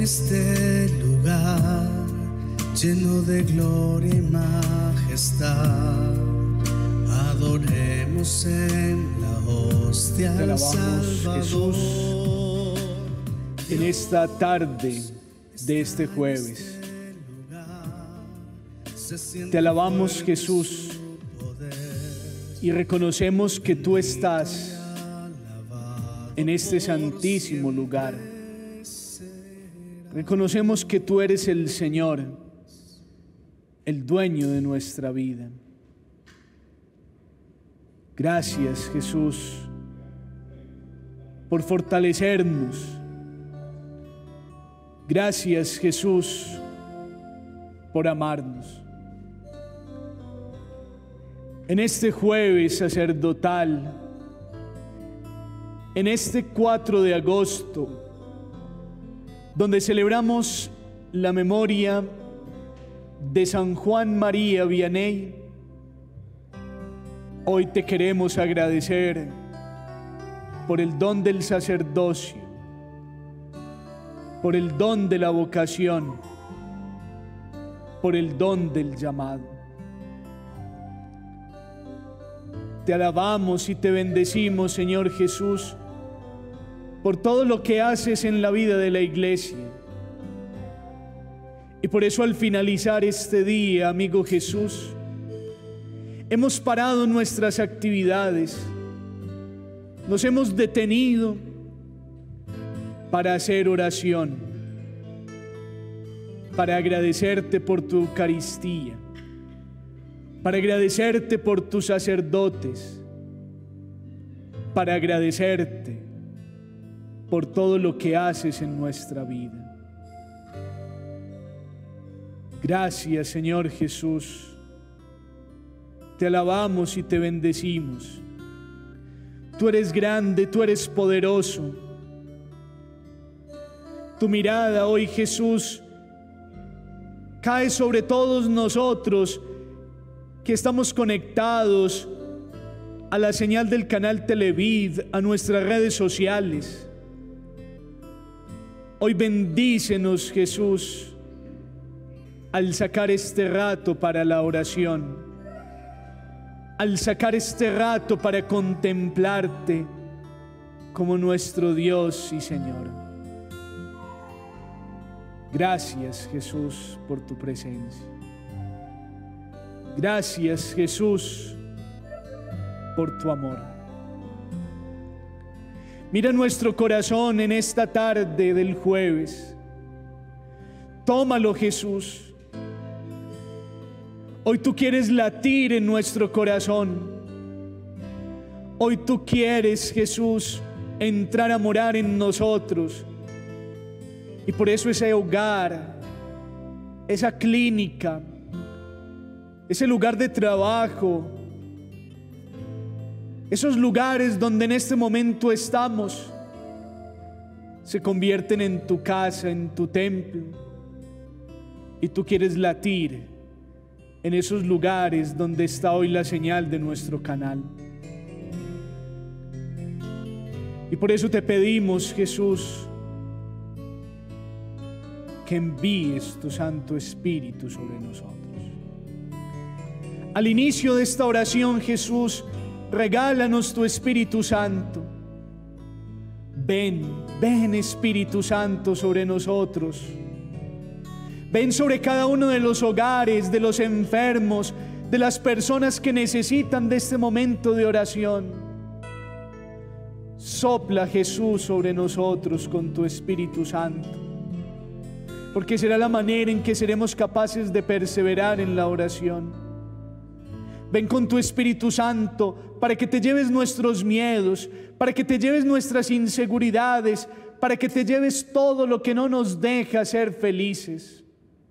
este lugar lleno de gloria y majestad. Adoremos en la hostia al Salvador. Jesús, en esta tarde de este jueves. Te alabamos, Jesús, y reconocemos que tú estás en este santísimo lugar. Reconocemos que tú eres el Señor, el dueño de nuestra vida. Gracias, Jesús, por fortalecernos. Gracias, Jesús, por amarnos. En este jueves sacerdotal, en este 4 de agosto, donde celebramos la memoria de San Juan María Vianney, hoy te queremos agradecer por el don del sacerdocio, por el don de la vocación, por el don del llamado. Te alabamos y te bendecimos, Señor Jesús, por todo lo que haces en la vida de la iglesia. Y por eso al finalizar este día, amigo Jesús, hemos parado nuestras actividades, nos hemos detenido para hacer oración, para agradecerte por tu Eucaristía, para agradecerte por tus sacerdotes, para agradecerte por todo lo que haces en nuestra vida. Gracias, Señor Jesús. Te alabamos y te bendecimos. Tú eres grande, tú eres poderoso. Tu mirada hoy, Jesús, cae sobre todos nosotros que estamos conectados a la señal del canal Televid, a nuestras redes sociales. Hoy bendícenos, Jesús, al sacar este rato para la oración, al sacar este rato para contemplarte como nuestro Dios y Señor. Gracias, Jesús, por tu presencia. Gracias, Jesús, por tu amor. Mira nuestro corazón en esta tarde del jueves. Tómalo, Jesús. Hoy tú quieres latir en nuestro corazón. Hoy tú quieres, Jesús, entrar a morar en nosotros. Y por eso ese hogar, esa clínica, ese lugar de trabajo, esos lugares donde en este momento estamos, se convierten en tu casa, en tu templo. Y tú quieres latir en esos lugares donde está hoy la señal de nuestro canal. Y por eso te pedimos, Jesús, que envíes tu Santo Espíritu sobre nosotros. Al inicio de esta oración, Jesús, regálanos tu Espíritu Santo. Ven, ven Espíritu Santo sobre nosotros. Ven sobre cada uno de los hogares, de los enfermos, de las personas que necesitan de este momento de oración. Sopla, Jesús, sobre nosotros con tu Espíritu Santo, porque será la manera en que seremos capaces de perseverar en la oración. Ven con tu Espíritu Santo para que te lleves nuestros miedos, para que te lleves nuestras inseguridades, para que te lleves todo lo que no nos deja ser felices.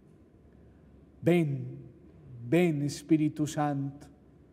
Ven, ven Espíritu Santo,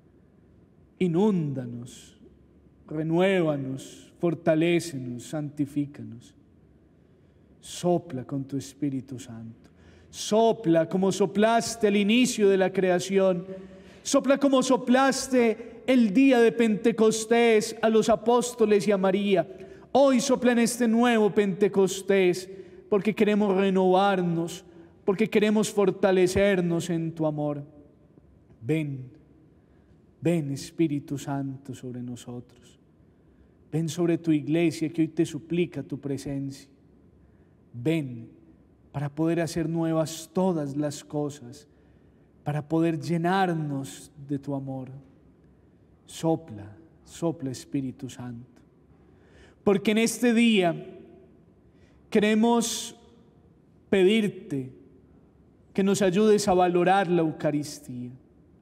inúndanos, renuévanos, fortalécenos, santifícanos. Sopla con tu Espíritu Santo. Sopla como soplaste al inicio de la creación. Sopla como soplaste el día de Pentecostés a los apóstoles y a María. Hoy sopla en este nuevo Pentecostés porque queremos renovarnos, porque queremos fortalecernos en tu amor. Ven, ven Espíritu Santo sobre nosotros. Ven sobre tu iglesia que hoy te suplica tu presencia. Ven para poder hacer nuevas todas las cosas, para poder llenarnos de tu amor. Sopla, sopla Espíritu Santo. Porque en este día queremos pedirte que nos ayudes a valorar la Eucaristía.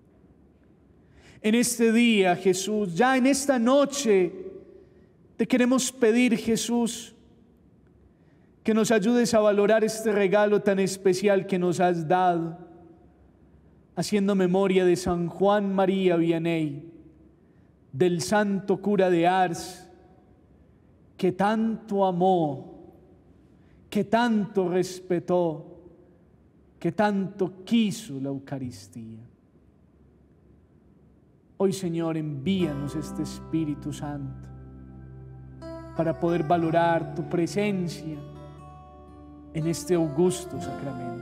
En este día, Jesús, ya en esta noche, te queremos pedir, Jesús, que nos ayudes a valorar este regalo tan especial que nos has dado, haciendo memoria de San Juan María Vianney, del santo cura de Ars, que tanto amó, que tanto respetó, que tanto quiso la Eucaristía. Hoy, Señor, envíanos este Espíritu Santo para poder valorar tu presencia en este augusto sacramento.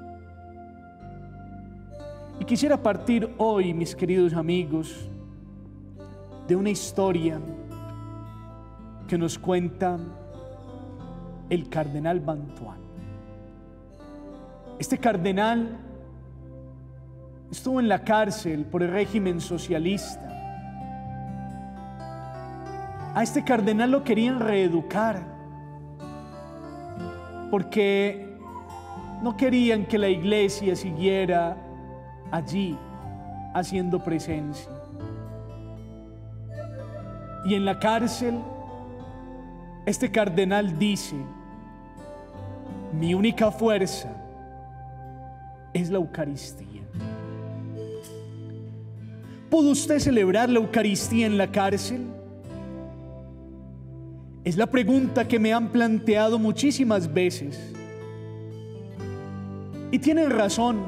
Y quisiera partir hoy, mis queridos amigos, de una historia que nos cuenta el cardenal Bantuán. Este cardenal estuvo en la cárcel por el régimen socialista. A este cardenal lo querían reeducar porque no querían que la iglesia siguiera allí haciendo presencia. Y en la cárcel, este cardenal dice: mi única fuerza es la Eucaristía. ¿Pudo usted celebrar la Eucaristía en la cárcel? Es la pregunta que me han planteado muchísimas veces. Y tienen razón,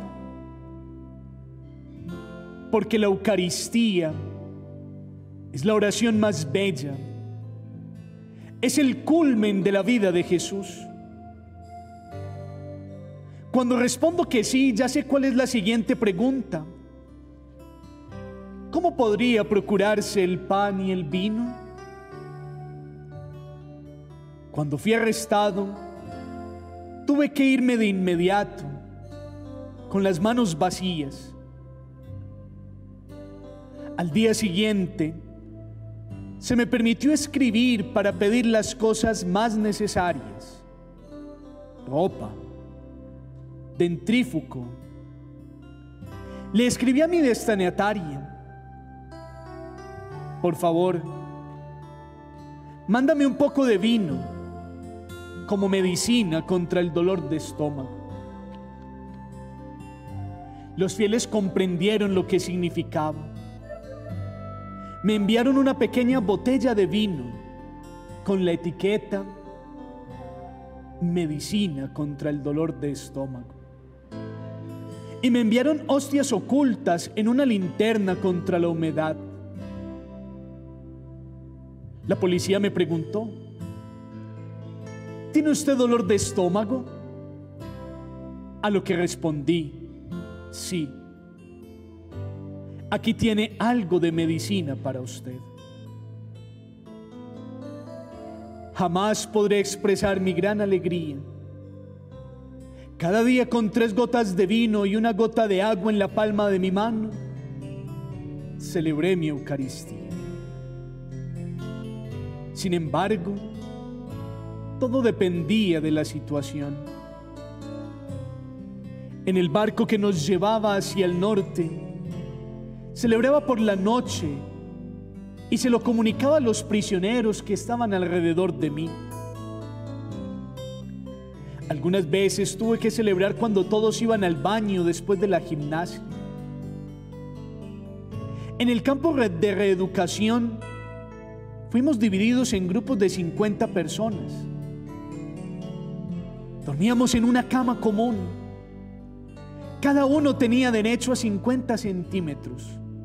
porque la Eucaristía es la oración más bella, es el culmen de la vida de Jesús. Cuando respondo que sí, ya sé cuál es la siguiente pregunta. ¿Cómo podría procurarse el pan y el vino? Cuando fui arrestado, tuve que irme de inmediato, con las manos vacías. Al día siguiente, se me permitió escribir para pedir las cosas más necesarias: ropa, dentrífugo. Le escribí a mi destinataria: por favor, mándame un poco de vino como medicina contra el dolor de estómago. Los fieles comprendieron lo que significaba. Me enviaron una pequeña botella de vino con la etiqueta medicina contra el dolor de estómago. Y me enviaron hostias ocultas en una linterna contra la humedad. La policía me preguntó: ¿tiene usted dolor de estómago? A lo que respondí: sí. Aquí tiene algo de medicina para usted. Jamás podré expresar mi gran alegría. Cada día, con 3 gotas de vino y una gota de agua en la palma de mi mano, celebré mi Eucaristía. Sin embargo, todo dependía de la situación. En el barco que nos llevaba hacia el norte, celebraba por la noche y se lo comunicaba a los prisioneros que estaban alrededor de mí. Algunas veces tuve que celebrar cuando todos iban al baño después de la gimnasia. En el campo de reeducación fuimos divididos en grupos de 50 personas. Dormíamos en una cama común. Cada uno tenía derecho a 50 centímetros.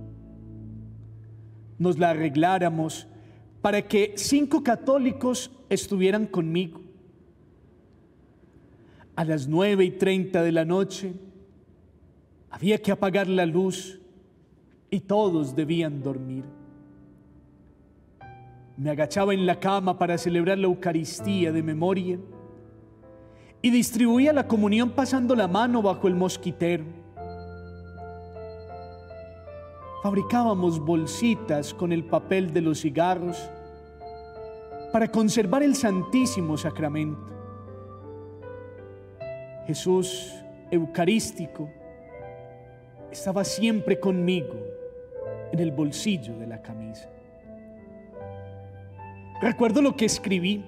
Nos la arregláramos para que 5 católicos estuvieran conmigo. A las 9:30 de la noche había que apagar la luz y todos debían dormir. Me agachaba en la cama para celebrar la Eucaristía de memoria y distribuía la comunión pasando la mano bajo el mosquitero. Fabricábamos bolsitas con el papel de los cigarros para conservar el Santísimo Sacramento. Jesús eucarístico estaba siempre conmigo en el bolsillo de la camisa. Recuerdo lo que escribí: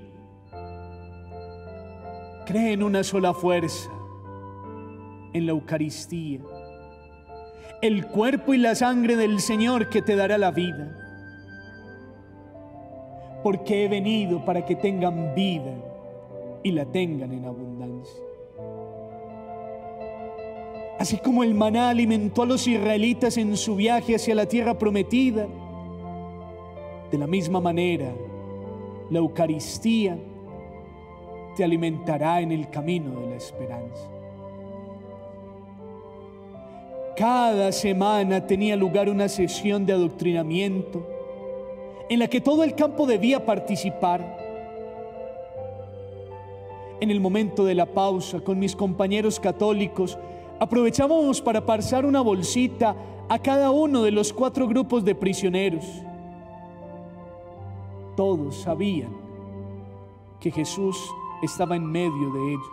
cree en una sola fuerza, en la Eucaristía, el cuerpo y la sangre del Señor que te dará la vida. Porque he venido para que tengan vida y la tengan en abundancia. Así como el maná alimentó a los israelitas en su viaje hacia la tierra prometida, de la misma manera, la Eucaristía te alimentará en el camino de la esperanza. Cada semana tenía lugar una sesión de adoctrinamiento en la que todo el campo debía participar. En el momento de la pausa, con mis compañeros católicos, aprovechábamos para pasar una bolsita a cada uno de los 4 grupos de prisioneros. Todos sabían que Jesús estaba en medio de ellos.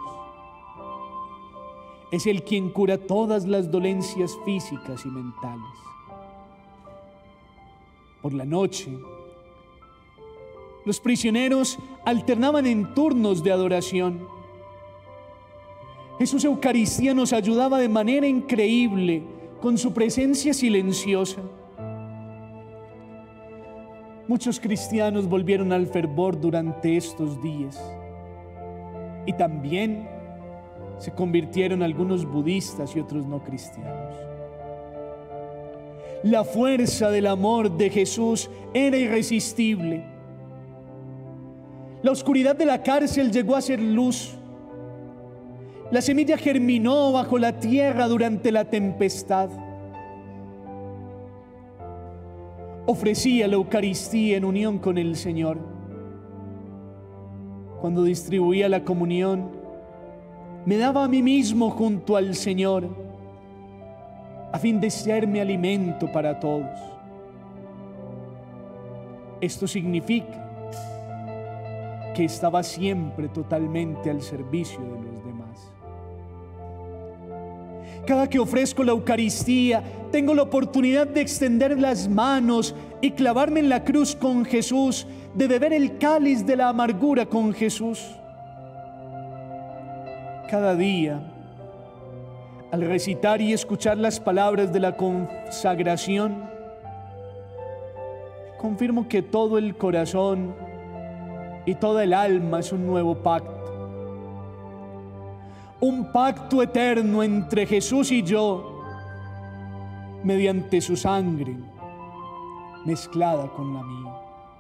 Es Él quien cura todas las dolencias físicas y mentales. Por la noche, los prisioneros alternaban en turnos de adoración. Jesús Eucaristía nos ayudaba de manera increíble con su presencia silenciosa. Muchos cristianos volvieron al fervor durante estos días y también se convirtieron algunos budistas y otros no cristianos. La fuerza del amor de Jesús era irresistible. La oscuridad de la cárcel llegó a ser luz. La semilla germinó bajo la tierra durante la tempestad. Ofrecía la Eucaristía en unión con el Señor. Cuando distribuía la comunión, me daba a mí mismo junto al Señor, a fin de serme alimento para todos. Esto significa que estaba siempre totalmente al servicio de los demás. Cada que ofrezco la Eucaristía, tengo la oportunidad de extender las manos y clavarme en la cruz con Jesús, de beber el cáliz de la amargura con Jesús. Cada día, al recitar y escuchar las palabras de la consagración, confirmo que todo el corazón y toda el alma es un nuevo pacto. Un pacto eterno entre Jesús y yo, mediante su sangre mezclada con la mía.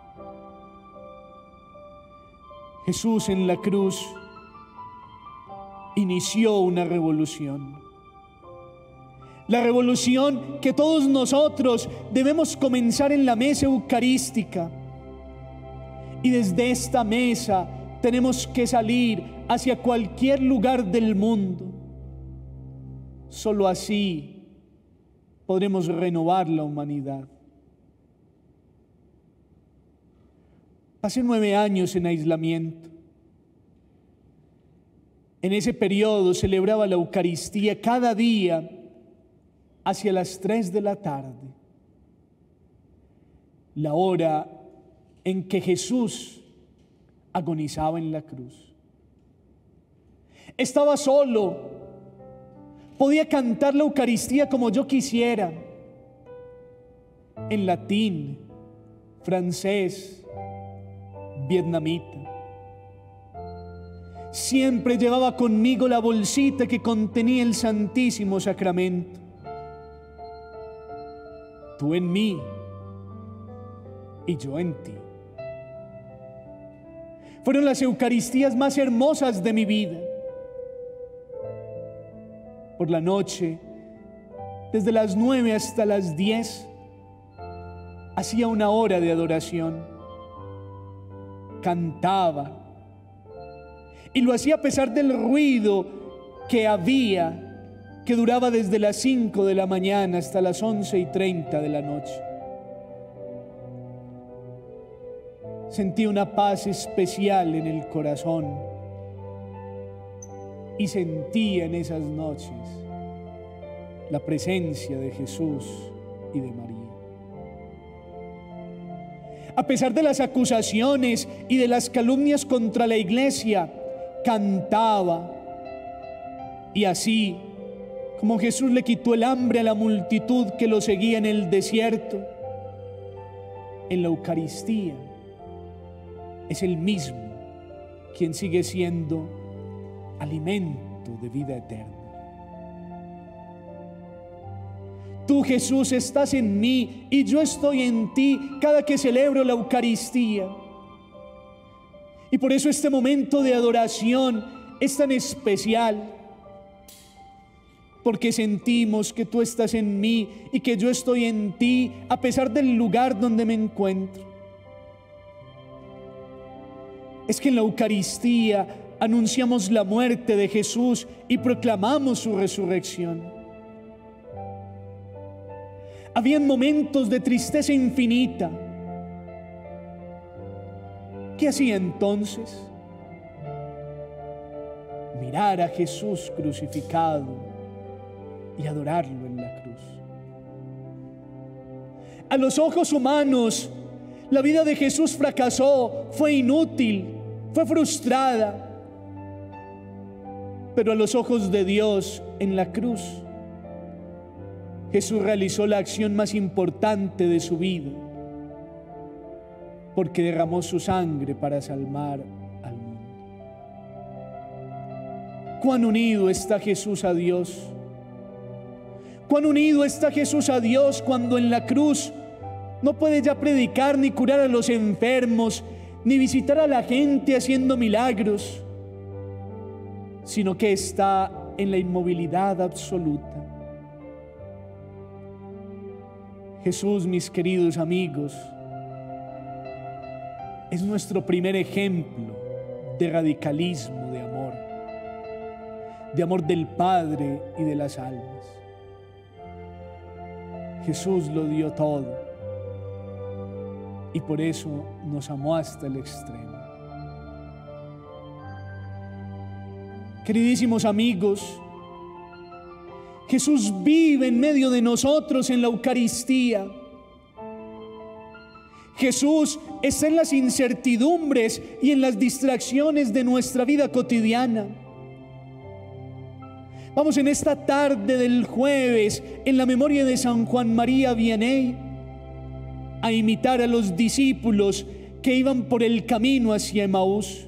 Jesús en la cruz inició una revolución. La revolución que todos nosotros debemos comenzar en la mesa eucarística. Y desde esta mesa tenemos que salir hacia cualquier lugar del mundo. Solo así podremos renovar la humanidad. Pasé 9 años en aislamiento. En ese periodo celebraba la Eucaristía cada día hacia las 3 de la tarde, la hora en que Jesús agonizaba en la cruz. Estaba solo, podía cantar la Eucaristía como yo quisiera, en latín, francés, vietnamita. Siempre llevaba conmigo la bolsita que contenía el Santísimo Sacramento. Tú en mí y yo en ti. Fueron las Eucaristías más hermosas de mi vida. por la noche, desde las 9 hasta las 10, hacía una hora de adoración, cantaba, y lo hacía a pesar del ruido que había, que duraba desde las 5 de la mañana hasta las 11:30 de la noche. Sentí una paz especial en el corazón y sentí en esas noches la presencia de Jesús y de María. A pesar de las acusaciones y de las calumnias contra la iglesia, cantaba, y así como Jesús le quitó el hambre a la multitud que lo seguía en el desierto, en la Eucaristía es el mismo quien sigue siendo alimento de vida eterna. Tú, Jesús, estás en mí y yo estoy en ti cada que celebro la Eucaristía. Y por eso este momento de adoración es tan especial, porque sentimos que tú estás en mí y que yo estoy en ti a pesar del lugar donde me encuentro. Es que en la Eucaristía anunciamos la muerte de Jesús y proclamamos su resurrección. Habían momentos de tristeza infinita. ¿Qué hacía entonces? Mirar a Jesús crucificado y adorarlo en la cruz. A los ojos humanos, la vida de Jesús fracasó, fue inútil, fue frustrada. Pero a los ojos de Dios, en la cruz, Jesús realizó la acción más importante de su vida, porque derramó su sangre para salvar al mundo. Cuán unido está Jesús a Dios. Cuán unido está Jesús a Dios cuando en la cruz no puede ya predicar ni curar a los enfermos, ni visitar a la gente haciendo milagros, sino que está en la inmovilidad absoluta. Jesús, mis queridos amigos, es nuestro primer ejemplo de radicalismo, de amor del Padre y de las almas. Jesús lo dio todo y por eso nos amó hasta el extremo. Queridísimos amigos, Jesús vive en medio de nosotros en la Eucaristía. Jesús está en las incertidumbres y en las distracciones de nuestra vida cotidiana. Vamos en esta tarde del jueves, en la memoria de San Juan María Vianney, a imitar a los discípulos que iban por el camino hacia Emaús.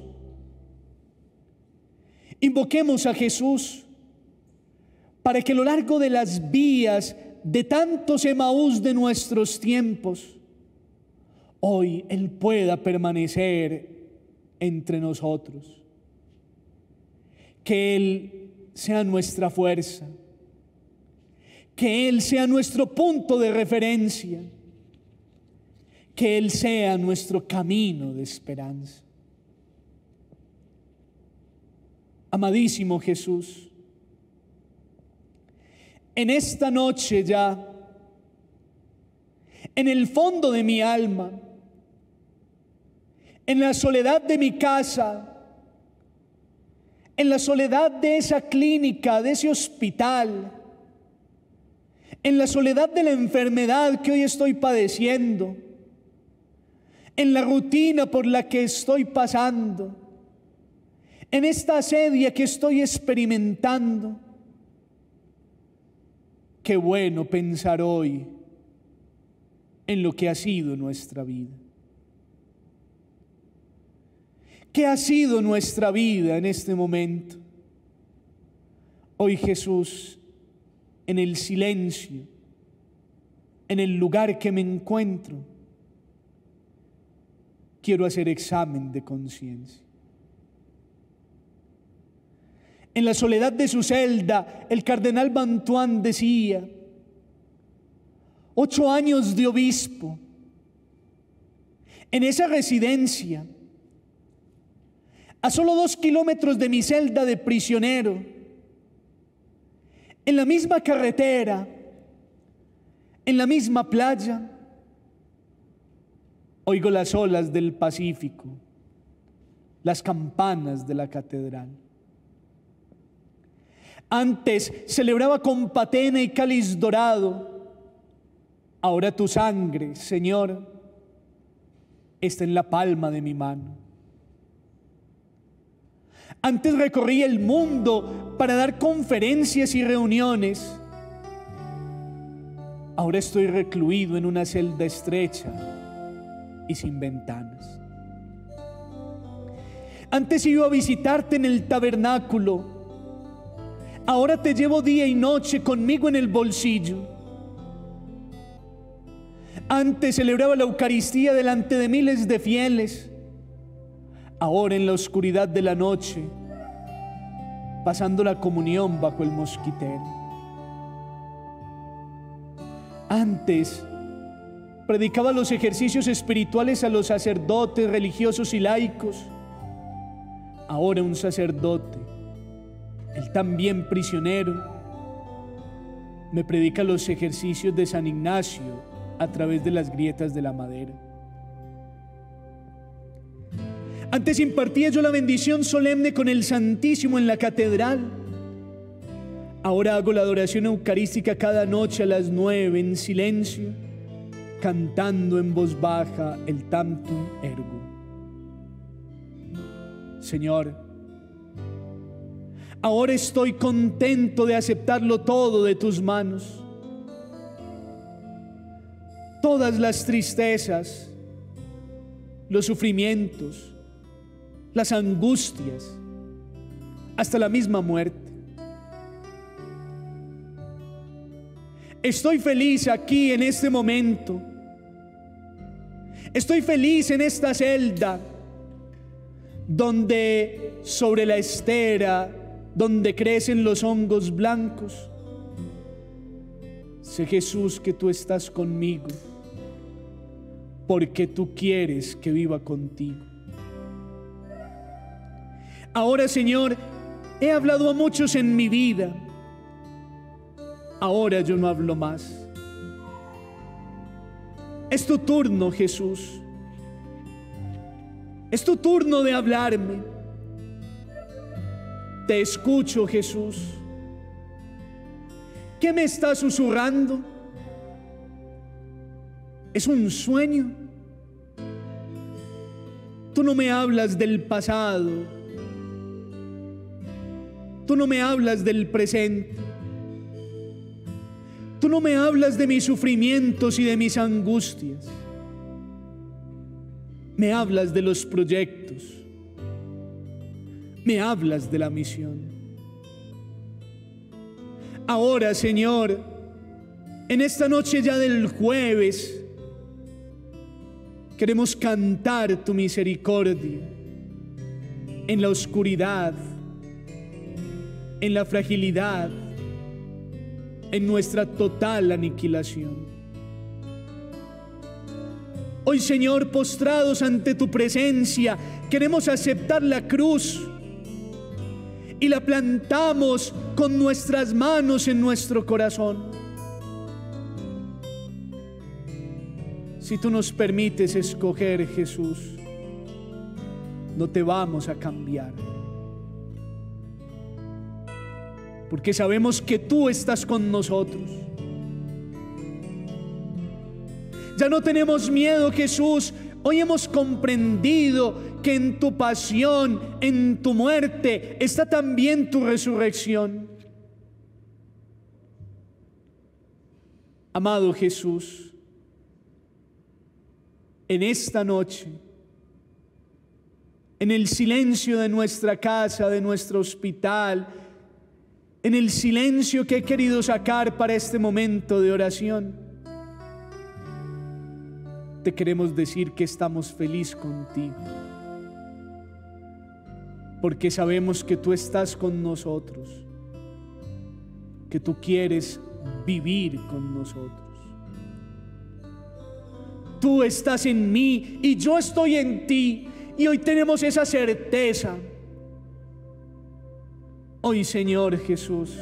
Invoquemos a Jesús para que a lo largo de las vías de tantos Emaús de nuestros tiempos, hoy Él pueda permanecer entre nosotros. Que Él sea nuestra fuerza, que Él sea nuestro punto de referencia, que Él sea nuestro camino de esperanza. Amadísimo Jesús, en esta noche ya, en el fondo de mi alma, en la soledad de mi casa, en la soledad de esa clínica, de ese hospital, en la soledad de la enfermedad que hoy estoy padeciendo, en la rutina por la que estoy pasando, en esta asedia que estoy experimentando. Qué bueno pensar hoy en lo que ha sido nuestra vida. ¿Qué ha sido nuestra vida en este momento? Hoy Jesús, en el silencio, en el lugar que me encuentro, quiero hacer examen de conciencia. En la soledad de su celda, el cardenal Bantuán decía: 8 años de obispo. En esa residencia, a solo 2 kilómetros de mi celda de prisionero, en la misma carretera, en la misma playa, oigo las olas del Pacífico, las campanas de la catedral. Antes celebraba con patena y cáliz dorado. Ahora tu sangre, Señor, está en la palma de mi mano. Antes recorría el mundo para dar conferencias y reuniones. Ahora estoy recluido en una celda estrecha y sin ventanas. Antes iba a visitarte en el tabernáculo. Ahora te llevo día y noche conmigo en el bolsillo. Antes celebraba la Eucaristía delante de miles de fieles. Ahora en la oscuridad de la noche, pasando la comunión bajo el mosquitero. Antes predicaba los ejercicios espirituales a los sacerdotes, religiosos y laicos. Ahora un sacerdote, él también prisionero, me predica los ejercicios de San Ignacio a través de las grietas de la madera. Antes impartía yo la bendición solemne con el Santísimo en la catedral. Ahora hago la adoración eucarística cada noche a las 9 en silencio, cantando en voz baja el Tantum Ergo. Señor, ahora estoy contento de aceptarlo todo de tus manos. Todas las tristezas, los sufrimientos, las angustias, hasta la misma muerte. Estoy feliz aquí en este momento. Estoy feliz en esta celda donde sobre la estera, donde crecen los hongos blancos, sé, Jesús, que tú estás conmigo, porque tú quieres que viva contigo. Ahora, Señor, he hablado a muchos en mi vida. Ahora yo no hablo más. Es tu turno, Jesús. Es tu turno de hablarme. Te escucho, Jesús. ¿Qué me estás susurrando? ¿Es un sueño? Tú no me hablas del pasado. Tú no me hablas del presente. Tú no me hablas de mis sufrimientos y de mis angustias. Me hablas de los proyectos. Me hablas de la misión. Ahora, Señor, en esta noche ya del jueves, queremos cantar tu misericordia en la oscuridad, en la fragilidad, en nuestra total aniquilación. Hoy, Señor, postrados ante tu presencia, queremos aceptar la cruz y la plantamos con nuestras manos en nuestro corazón. Si tú nos permites escoger, Jesús, no te vamos a cambiar, porque sabemos que tú estás con nosotros. Ya no tenemos miedo, Jesús. Hoy hemos comprendido que en tu pasión, en tu muerte, está también tu resurrección. Amado Jesús, en esta noche, en el silencio de nuestra casa, de nuestro hospital, en el silencio que he querido sacar para este momento de oración, te queremos decir que estamos felices contigo, porque sabemos que tú estás con nosotros, que tú quieres vivir con nosotros. Tú estás en mí y yo estoy en ti, y hoy tenemos esa certeza. Hoy, Señor Jesús,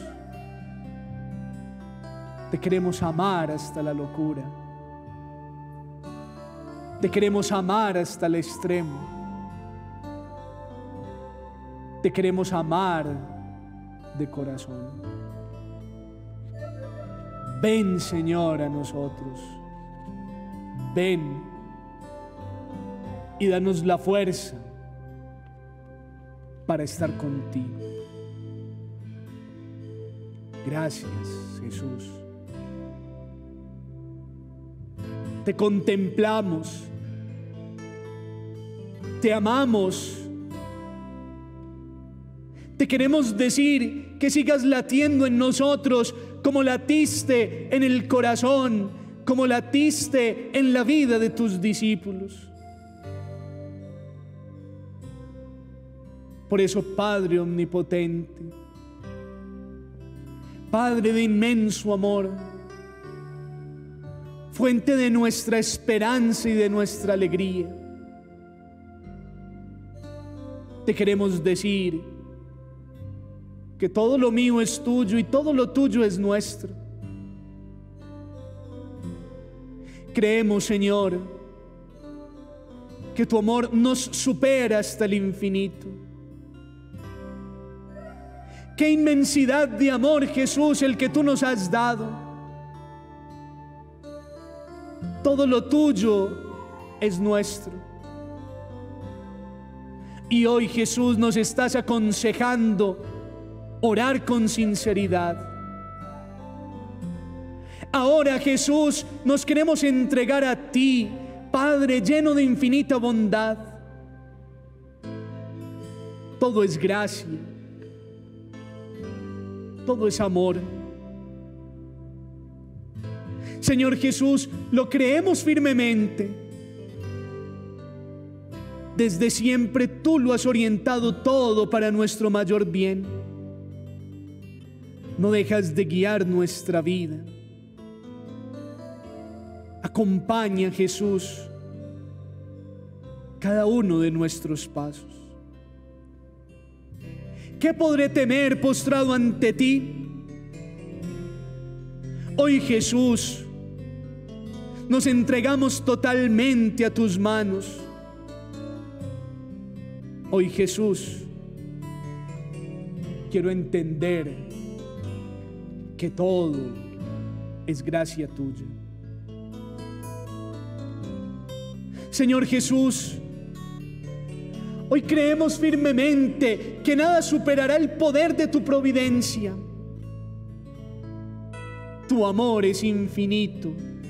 te queremos amar hasta la locura. Te queremos amar hasta el extremo. Te queremos amar de corazón. Ven, Señor, a nosotros. Ven y danos la fuerza para estar contigo. Gracias, Jesús. Te contemplamos, te amamos. Te queremos decir que sigas latiendo en nosotros como latiste en el corazón, como latiste en la vida de tus discípulos. Por eso, Padre omnipotente, Padre de inmenso amor, fuente de nuestra esperanza y de nuestra alegría, te queremos decir que todo lo mío es tuyo y todo lo tuyo es nuestro. Creemos, Señor, que tu amor nos supera hasta el infinito. Qué inmensidad de amor, Jesús, el que tú nos has dado. Todo lo tuyo es nuestro. Y hoy, Jesús, nos estás aconsejando orar con sinceridad. Ahora, Jesús, nos queremos entregar a ti, Padre lleno de infinita bondad. Todo es gracia, todo es amor. Señor Jesús, lo creemos firmemente. Desde siempre tú lo has orientado todo para nuestro mayor bien. No dejas de guiar nuestra vida. Acompaña, Jesús, cada uno de nuestros pasos. ¿Qué podré temer postrado ante ti? Hoy, Jesús, nos entregamos totalmente a tus manos. Hoy, Jesús, quiero entender que todo es gracia tuya. Señor Jesús, hoy creemos firmemente que nada superará el poder de tu providencia. Tu amor es infinito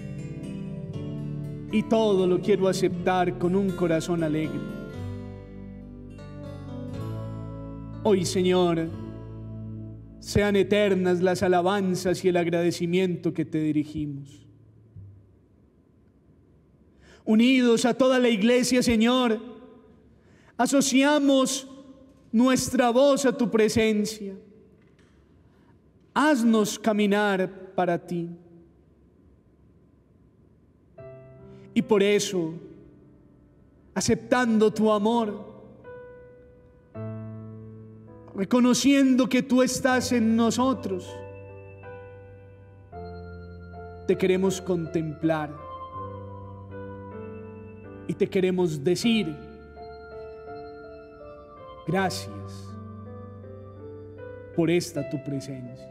y todo lo quiero aceptar con un corazón alegre. Hoy, Señor, sean eternas las alabanzas y el agradecimiento que te dirigimos. Unidos a toda la iglesia, Señor, asociamos nuestra voz a tu presencia. Haznos caminar para ti. Y por eso, aceptando tu amor, reconociendo que tú estás en nosotros, te queremos contemplar y te queremos decir gracias por esta tu presencia.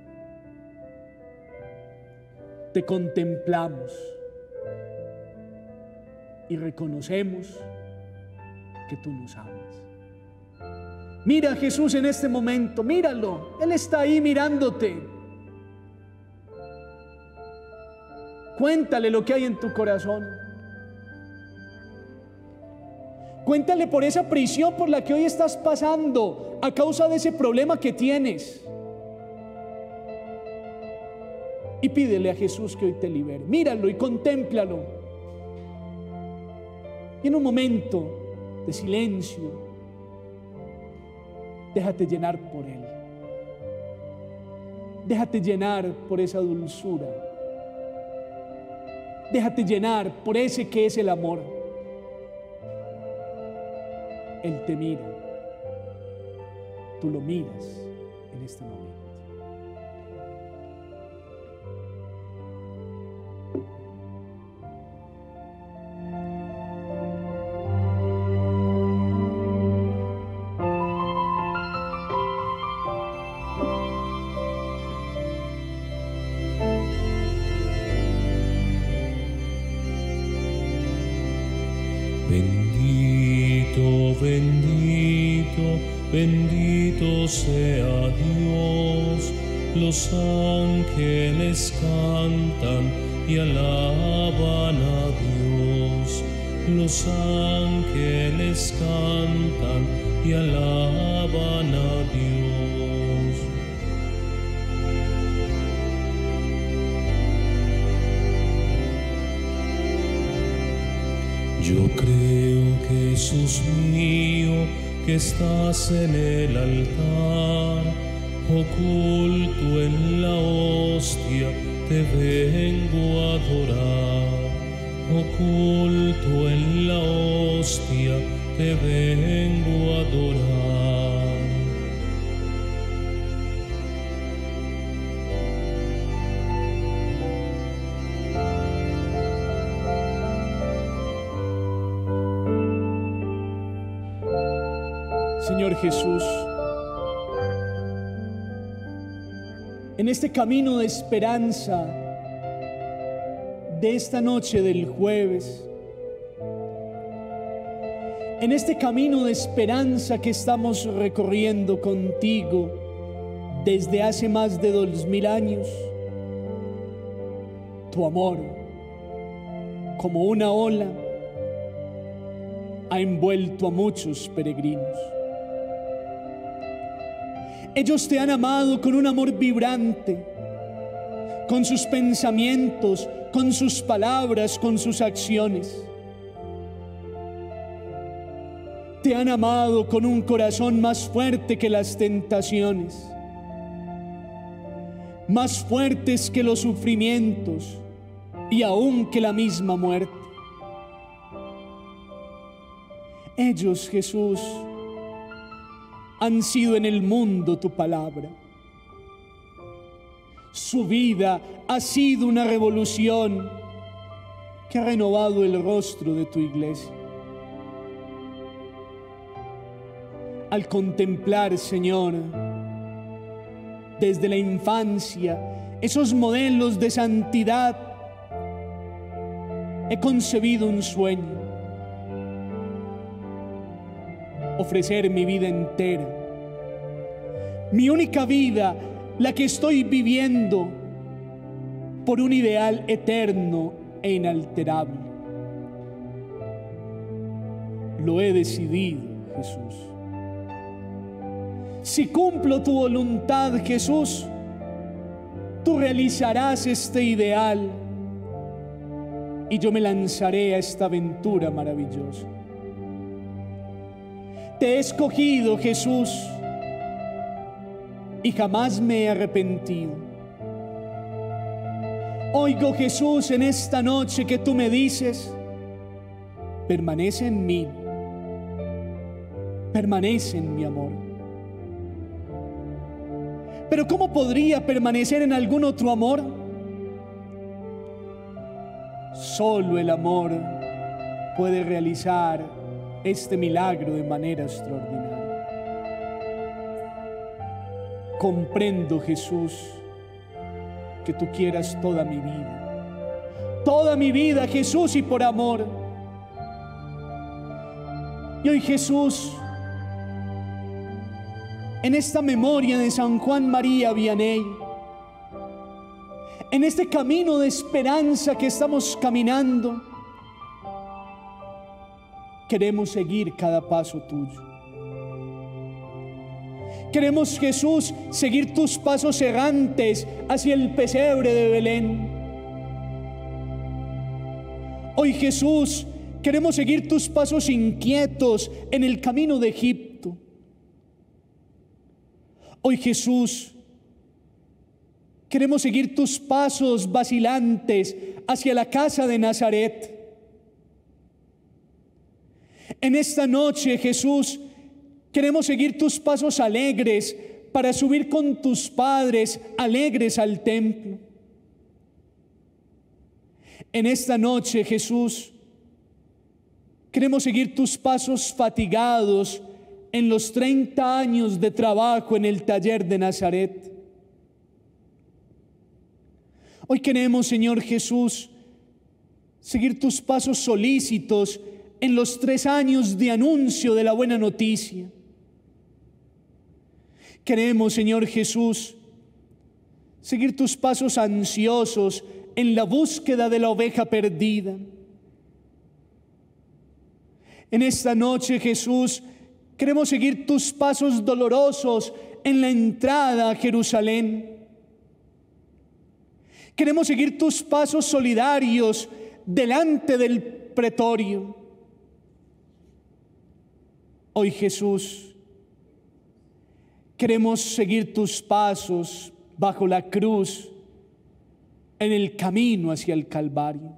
Te contemplamos y reconocemos que tú nos amas. Mira a Jesús en este momento, míralo, Él está ahí mirándote. Cuéntale lo que hay en tu corazón. Cuéntale por esa prisión por la que hoy estás pasando a causa de ese problema que tienes. Y pídele a Jesús que hoy te libere. Míralo y contémplalo. Y en un momento de silencio, Déjate llenar por Él. Déjate llenar por esa dulzura. Déjate llenar por ese que es el amor. Él te mira. Tú lo miras en este momento. Bendito, bendito, bendito sea Dios. Los ángeles cantan y alaban a Dios. Los ángeles cantan y alaban a Dios. Yo creo, Jesús mío, que estás en el altar, oculto en la hostia, te vengo a adorar. Oculto en la hostia, te vengo a adorar. Señor Jesús, en este camino de esperanza de esta noche del jueves, en este camino de esperanza que estamos recorriendo contigo desde hace más de 2000 años, tu amor, como una ola, ha envuelto a muchos peregrinos. Ellos te han amado con un amor vibrante, con sus pensamientos, con sus palabras, con sus acciones. Te han amado con un corazón más fuerte que las tentaciones, más fuertes que los sufrimientos y aún que la misma muerte. Ellos, Jesús, han sido en el mundo tu palabra. Su vida ha sido una revolución que ha renovado el rostro de tu iglesia. Al contemplar, Señor, desde la infancia, esos modelos de santidad, he concebido un sueño: ofrecer mi vida entera, mi única vida, la que estoy viviendo, por un ideal eterno e inalterable. Lo he decidido, Jesús. Si cumplo tu voluntad, Jesús, tú realizarás este ideal y yo me lanzaré a esta aventura maravillosa. Te he escogido, Jesús, y jamás me he arrepentido. Oigo, Jesús, en esta noche que tú me dices: permanece en mí, permanece en mi amor. Pero ¿cómo podría permanecer en algún otro amor? Solo el amor puede realizar este milagro de manera extraordinaria. Comprendo, Jesús, que tú quieras toda mi vida, Jesús, y por amor. Y hoy, Jesús, en esta memoria de San Juan María Vianney, en este camino de esperanza que estamos caminando, queremos seguir cada paso tuyo. Queremos, Jesús, seguir tus pasos errantes hacia el pesebre de Belén. Hoy, Jesús, queremos seguir tus pasos inquietos en el camino de Egipto. Hoy, Jesús, queremos seguir tus pasos vacilantes hacia la casa de Nazaret. En esta noche, Jesús, queremos seguir tus pasos alegres para subir con tus padres alegres al templo. En esta noche, Jesús, queremos seguir tus pasos fatigados en los 30 años de trabajo en el taller de Nazaret. Hoy queremos, Señor Jesús, seguir tus pasos solícitos en los 3 años de anuncio de la buena noticia. Queremos, Señor Jesús, seguir tus pasos ansiosos en la búsqueda de la oveja perdida. En esta noche, Jesús, queremos seguir tus pasos dolorosos en la entrada a Jerusalén. Queremos seguir tus pasos solidarios delante del pretorio. Hoy, Jesús, queremos seguir tus pasos bajo la cruz en el camino hacia el Calvario.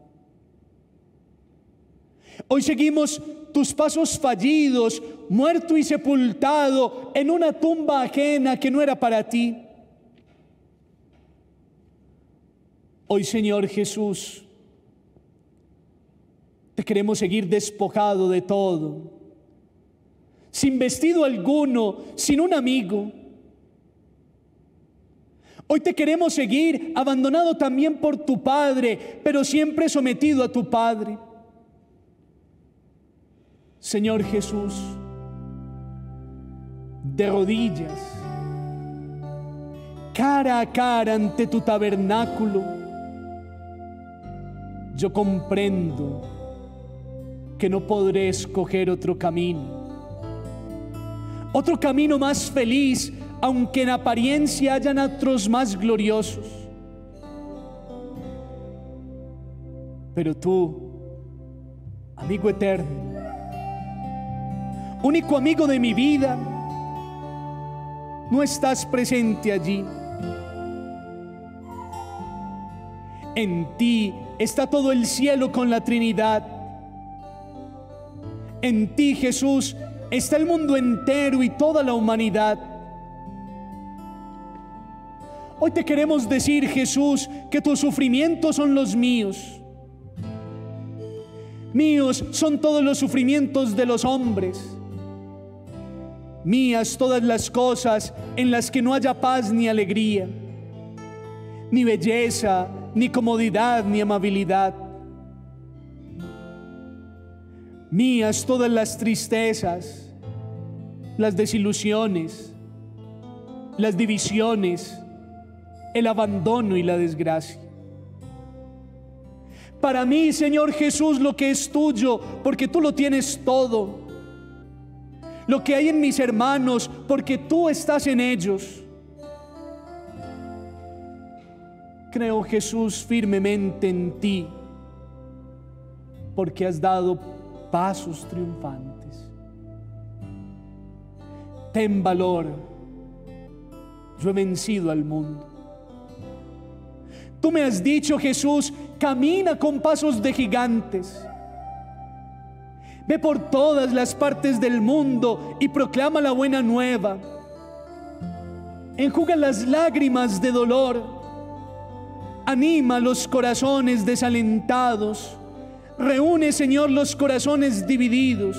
Hoy seguimos tus pasos fallidos, muerto y sepultado en una tumba ajena que no era para ti. Hoy, Señor Jesús, te queremos seguir despojado de todo, sin vestido alguno, sin un amigo. Hoy te queremos seguir abandonado también por tu Padre, pero siempre sometido a tu Padre. Señor Jesús, de rodillas, cara a cara ante tu tabernáculo, yo comprendo que no podré escoger otro camino más feliz, aunque en apariencia hayan otros más gloriosos. Pero tú, amigo eterno, único amigo de mi vida, no estás presente allí. En ti está todo el cielo con la Trinidad. En ti, Jesús, está el mundo entero y toda la humanidad. Hoy te queremos decir, Jesús, que tus sufrimientos son los míos. Míos son todos los sufrimientos de los hombres. Mías todas las cosas en las que no haya paz ni alegría, ni belleza, ni comodidad, ni amabilidad. Mías todas las tristezas, las desilusiones, las divisiones, el abandono y la desgracia. Para mí, Señor Jesús, lo que es tuyo, porque tú lo tienes todo. Lo que hay en mis hermanos, porque tú estás en ellos. Creo, Jesús, firmemente en ti, porque has dado pasos triunfantes. Ten valor, yo he vencido al mundo. Tú me has dicho, Jesús, camina con pasos de gigantes. Ve por todas las partes del mundo y proclama la buena nueva. Enjuga las lágrimas de dolor. Anima los corazones desalentados. Reúne, Señor, los corazones divididos.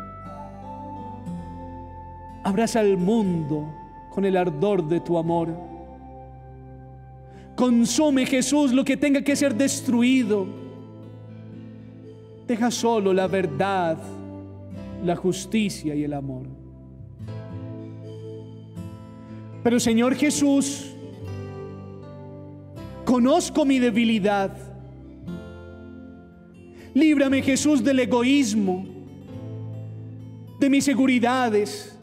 Abraza al mundo con el ardor de tu amor. Consume, Jesús, lo que tenga que ser destruido. Deja solo la verdad, la justicia y el amor. Pero, Señor Jesús, conozco mi debilidad. Líbrame, Jesús, del egoísmo, de mis seguridades,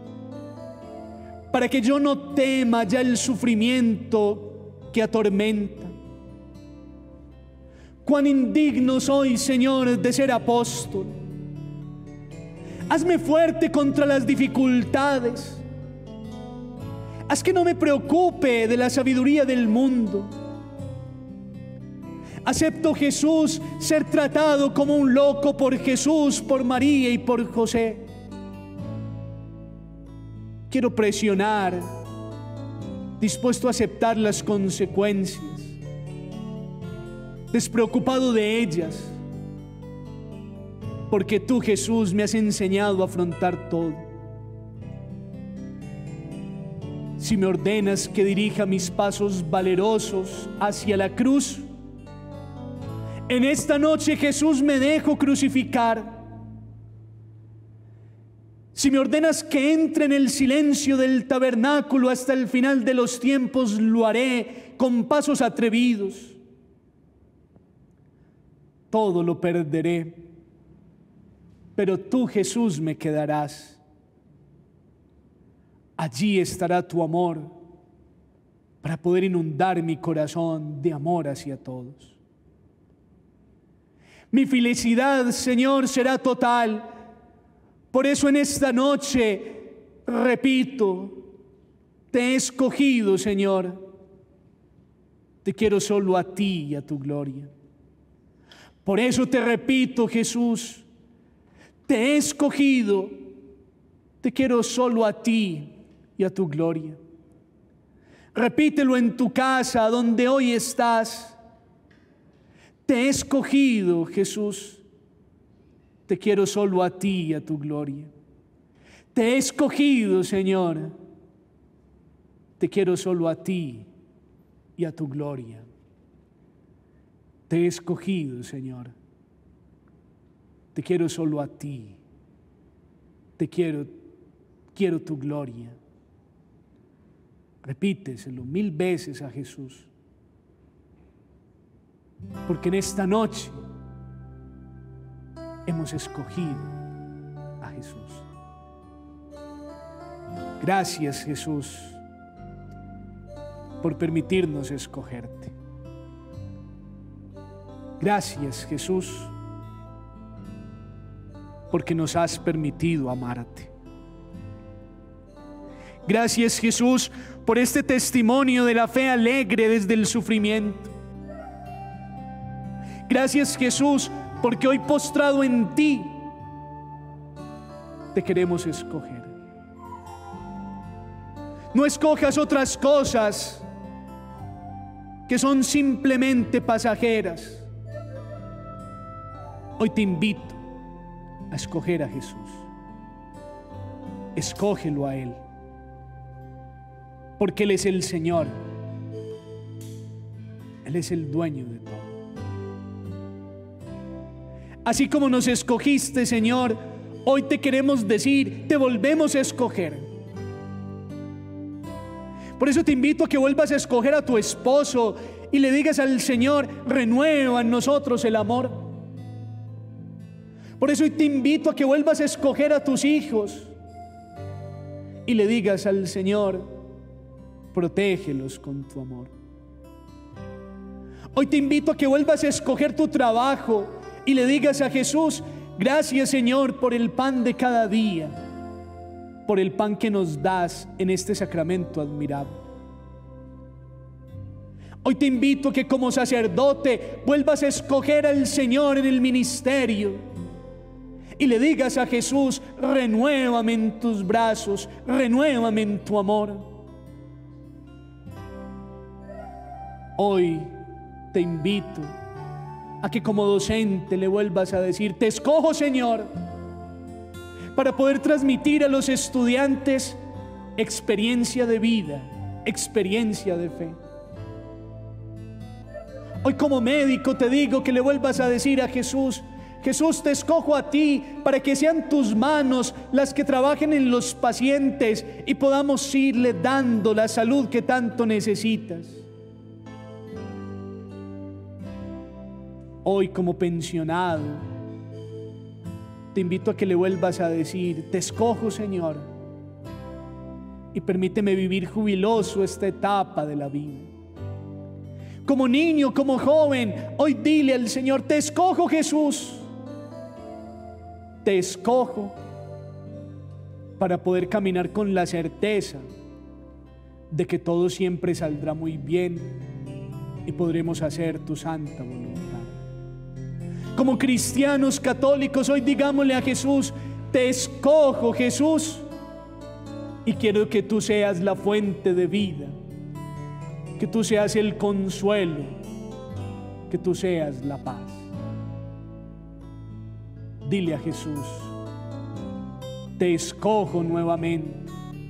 para que yo no tema ya el sufrimiento que atormenta. Cuán indigno soy, Señor, de ser apóstol. Hazme fuerte contra las dificultades. Haz que no me preocupe de la sabiduría del mundo. Acepto, Jesús, ser tratado como un loco por Jesús, por María y por José. Quiero presionar, dispuesto a aceptar las consecuencias, despreocupado de ellas, porque tú, Jesús, me has enseñado a afrontar todo. Si me ordenas que dirija mis pasos valerosos hacia la cruz, en esta noche, Jesús, me dejo crucificar. Si me ordenas que entre en el silencio del tabernáculo hasta el final de los tiempos, lo haré con pasos atrevidos. Todo lo perderé, pero tú, Jesús, me quedarás. Allí estará tu amor para poder inundar mi corazón de amor hacia todos. Mi felicidad, Señor, será total. Por eso en esta noche, repito, te he escogido, Señor. Te quiero solo a ti y a tu gloria. Por eso te repito, Jesús, te he escogido. Te quiero solo a ti y a tu gloria. Repítelo en tu casa, donde hoy estás. Te he escogido, Jesús. Te quiero solo a ti y a tu gloria. Te he escogido, Señor. Te quiero solo a ti y a tu gloria. Te he escogido, Señor. Te quiero solo a ti. Te quiero tu gloria. Repíteselo 1000 veces a Jesús. Porque en esta noche hemos escogido a Jesús. Gracias, Jesús, por permitirnos escogerte. Gracias, Jesús, porque nos has permitido amarte. Gracias, Jesús, por este testimonio de la fe alegre desde el sufrimiento. Gracias, Jesús, porque hoy postrado en ti te queremos escoger. No escojas otras cosas que son simplemente pasajeras. Hoy te invito a escoger a Jesús. Escógelo a Él, porque Él es el Señor. Él es el dueño de todo. Así como nos escogiste, Señor, hoy te queremos decir, te volvemos a escoger. Por eso te invito a que vuelvas a escoger a tu esposo y le digas al Señor, renueva en nosotros el amor. Por eso te invito a que vuelvas a escoger a tus hijos y le digas al Señor, protégelos con tu amor. Hoy te invito a que vuelvas a escoger tu trabajo y le digas a Jesús, gracias, Señor, por el pan de cada día, por el pan que nos das en este sacramento admirable. Hoy te invito a que como sacerdote vuelvas a escoger al Señor en el ministerio y le digas a Jesús, renuévame en tus brazos, renuévame en tu amor. Hoy te invito a que como docente le vuelvas a decir, te escojo, Señor, para poder transmitir a los estudiantes experiencia de vida, experiencia de fe. Hoy como médico te digo que le vuelvas a decir a Jesús, Jesús, te escojo a ti para que sean tus manos las que trabajen en los pacientes y podamos irle dando la salud que tanto necesitas. Hoy como pensionado te invito a que le vuelvas a decir, te escojo, Señor, y permíteme vivir jubiloso esta etapa de la vida. Como niño, como joven, hoy dile al Señor, te escojo, Jesús, te escojo para poder caminar con la certeza de que todo siempre saldrá muy bien y podremos hacer tu santa voluntad. Como cristianos católicos, hoy digámosle a Jesús: te escojo, Jesús, y quiero que tú seas la fuente de vida, que tú seas el consuelo, que tú seas la paz. Dile a Jesús: te escojo nuevamente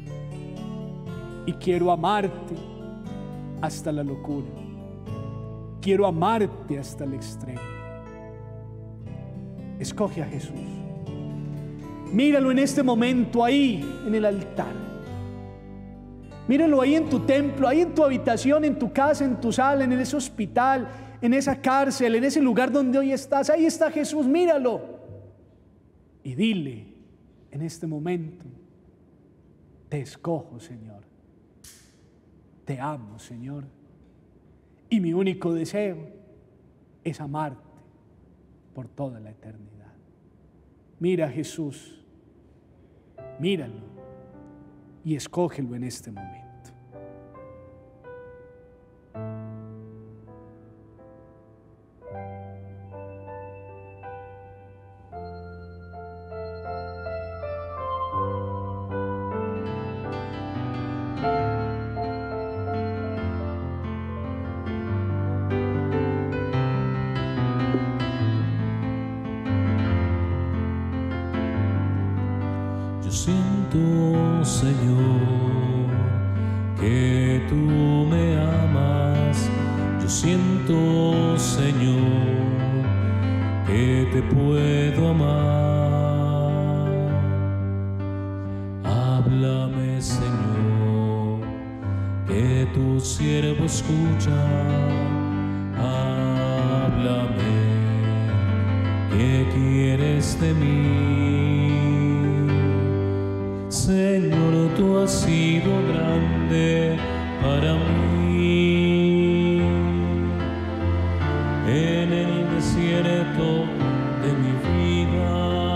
y quiero amarte hasta la locura. Quiero amarte hasta el extremo. Escoge a Jesús. Míralo en este momento ahí en el altar. Míralo ahí en tu templo, ahí en tu habitación, en tu casa, en tu sala, en ese hospital, en esa cárcel, en ese lugar donde hoy estás. Ahí está Jesús, míralo. Y dile en este momento: te escojo, Señor. Te amo, Señor. Y mi único deseo es amarte por toda la eternidad. Mira a Jesús, míralo y escógelo en este momento. Siento, Señor, que tú me amas. Yo siento, Señor, que te puedo amar. Háblame, Señor, que tu siervo escucha. Háblame, ¿qué quieres de mí? Señor, tú has sido grande para mí. En el desierto de mi vida,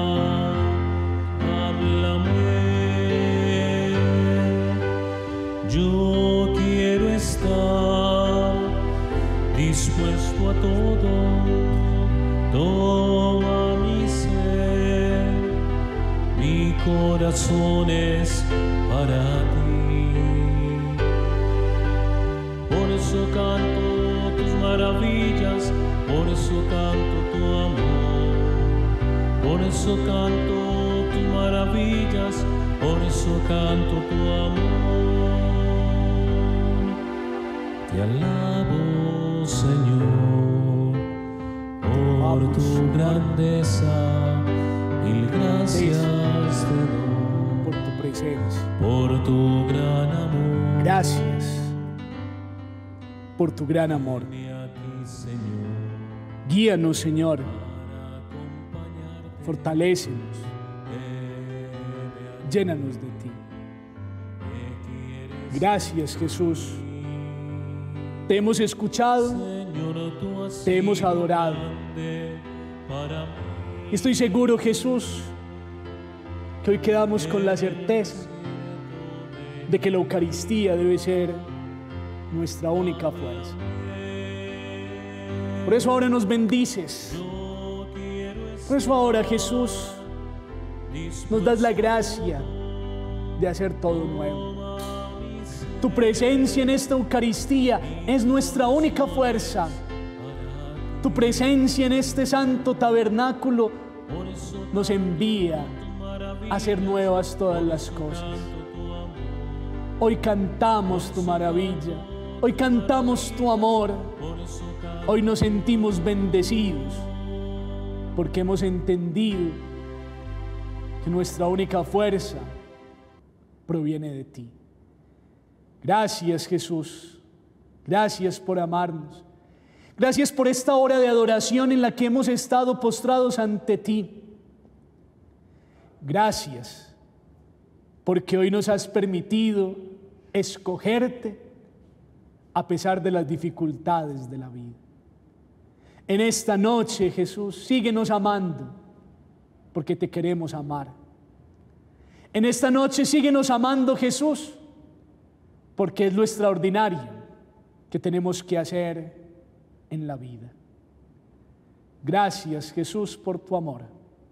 háblame. Yo quiero estar dispuesto a todo. Toma mi ser, mi corazón es para ti. Por eso canto tus maravillas, por eso canto tu amor. Por eso canto tus maravillas, por eso canto tu amor. Te alabo, Señor, por tu grandeza. Mil gracias te doy por tu presencia, por tu gran amor. Gracias por tu gran amor. Guíanos, Señor. Fortalécenos. Llénanos de ti. Gracias, Jesús. Te hemos escuchado, te hemos adorado. Y estoy seguro, Jesús, que hoy quedamos con la certeza de que la Eucaristía debe ser nuestra única fuerza. Por eso ahora nos bendices. Por eso ahora, Jesús, nos das la gracia de hacer todo nuevo. Tu presencia en esta Eucaristía es nuestra única fuerza. Tu presencia en este santo tabernáculo nos envía a hacer nuevas todas las cosas. Hoy cantamos tu maravilla, hoy cantamos tu amor, hoy nos sentimos bendecidos porque hemos entendido que nuestra única fuerza proviene de ti. Gracias, Jesús, gracias por amarnos. Gracias por esta hora de adoración en la que hemos estado postrados ante ti. Gracias porque hoy nos has permitido escogerte a pesar de las dificultades de la vida. En esta noche, Jesús, síguenos amando porque te queremos amar. En esta noche síguenos amando, Jesús, porque es lo extraordinario que tenemos que hacer en la vida. Gracias, Jesús, por tu amor.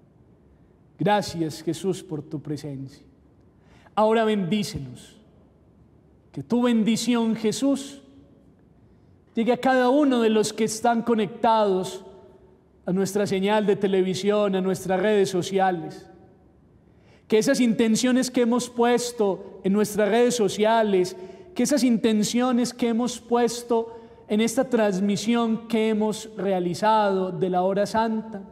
Gracias, Jesús, por tu presencia. Ahora bendícenos. Que tu bendición, Jesús, llegue a cada uno de los que están conectados a nuestra señal de televisión, a nuestras redes sociales. Que esas intenciones que hemos puesto en nuestras redes sociales, que esas intenciones que hemos puesto en esta transmisión que hemos realizado de la hora santa,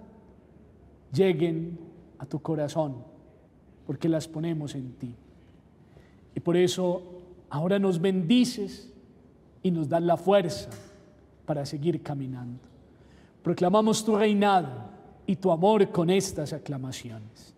lleguen a tu corazón, porque las ponemos en ti. Y por eso ahora nos bendices y nos das la fuerza para seguir caminando. Proclamamos tu reinado y tu amor con estas aclamaciones.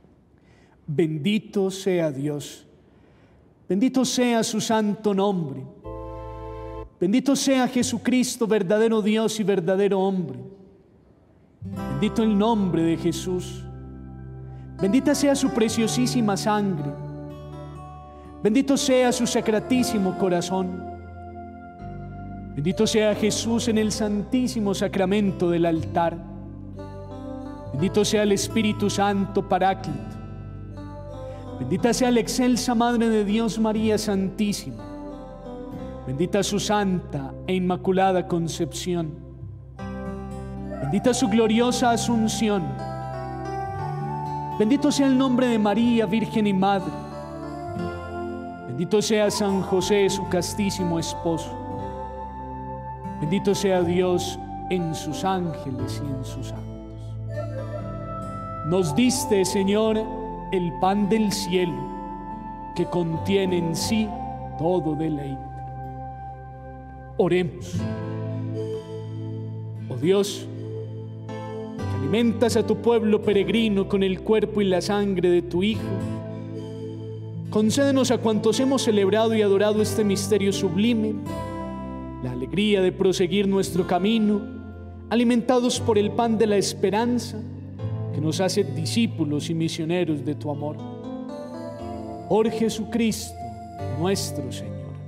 Bendito sea Dios, bendito sea su santo nombre, bendito sea Jesucristo, verdadero Dios y verdadero hombre. Bendito el nombre de Jesús, bendita sea su preciosísima sangre, bendito sea su sacratísimo corazón. Bendito sea Jesús en el santísimo sacramento del altar. Bendito sea el Espíritu Santo Paráclito. Bendita sea la excelsa Madre de Dios María Santísima. Bendita su santa e inmaculada concepción. Bendita su gloriosa asunción. Bendito sea el nombre de María, Virgen y Madre. Bendito sea San José, su castísimo esposo. Bendito sea Dios en sus ángeles y en sus santos. Nos diste, Señor, el pan del cielo, que contiene en sí todo deleite. Oremos. Oh Dios, que alimentas a tu pueblo peregrino con el cuerpo y la sangre de tu Hijo, concédenos a cuantos hemos celebrado y adorado este misterio sublime la alegría de proseguir nuestro camino, alimentados por el pan de la esperanza que nos hace discípulos y misioneros de tu amor. Por Jesucristo, nuestro Señor.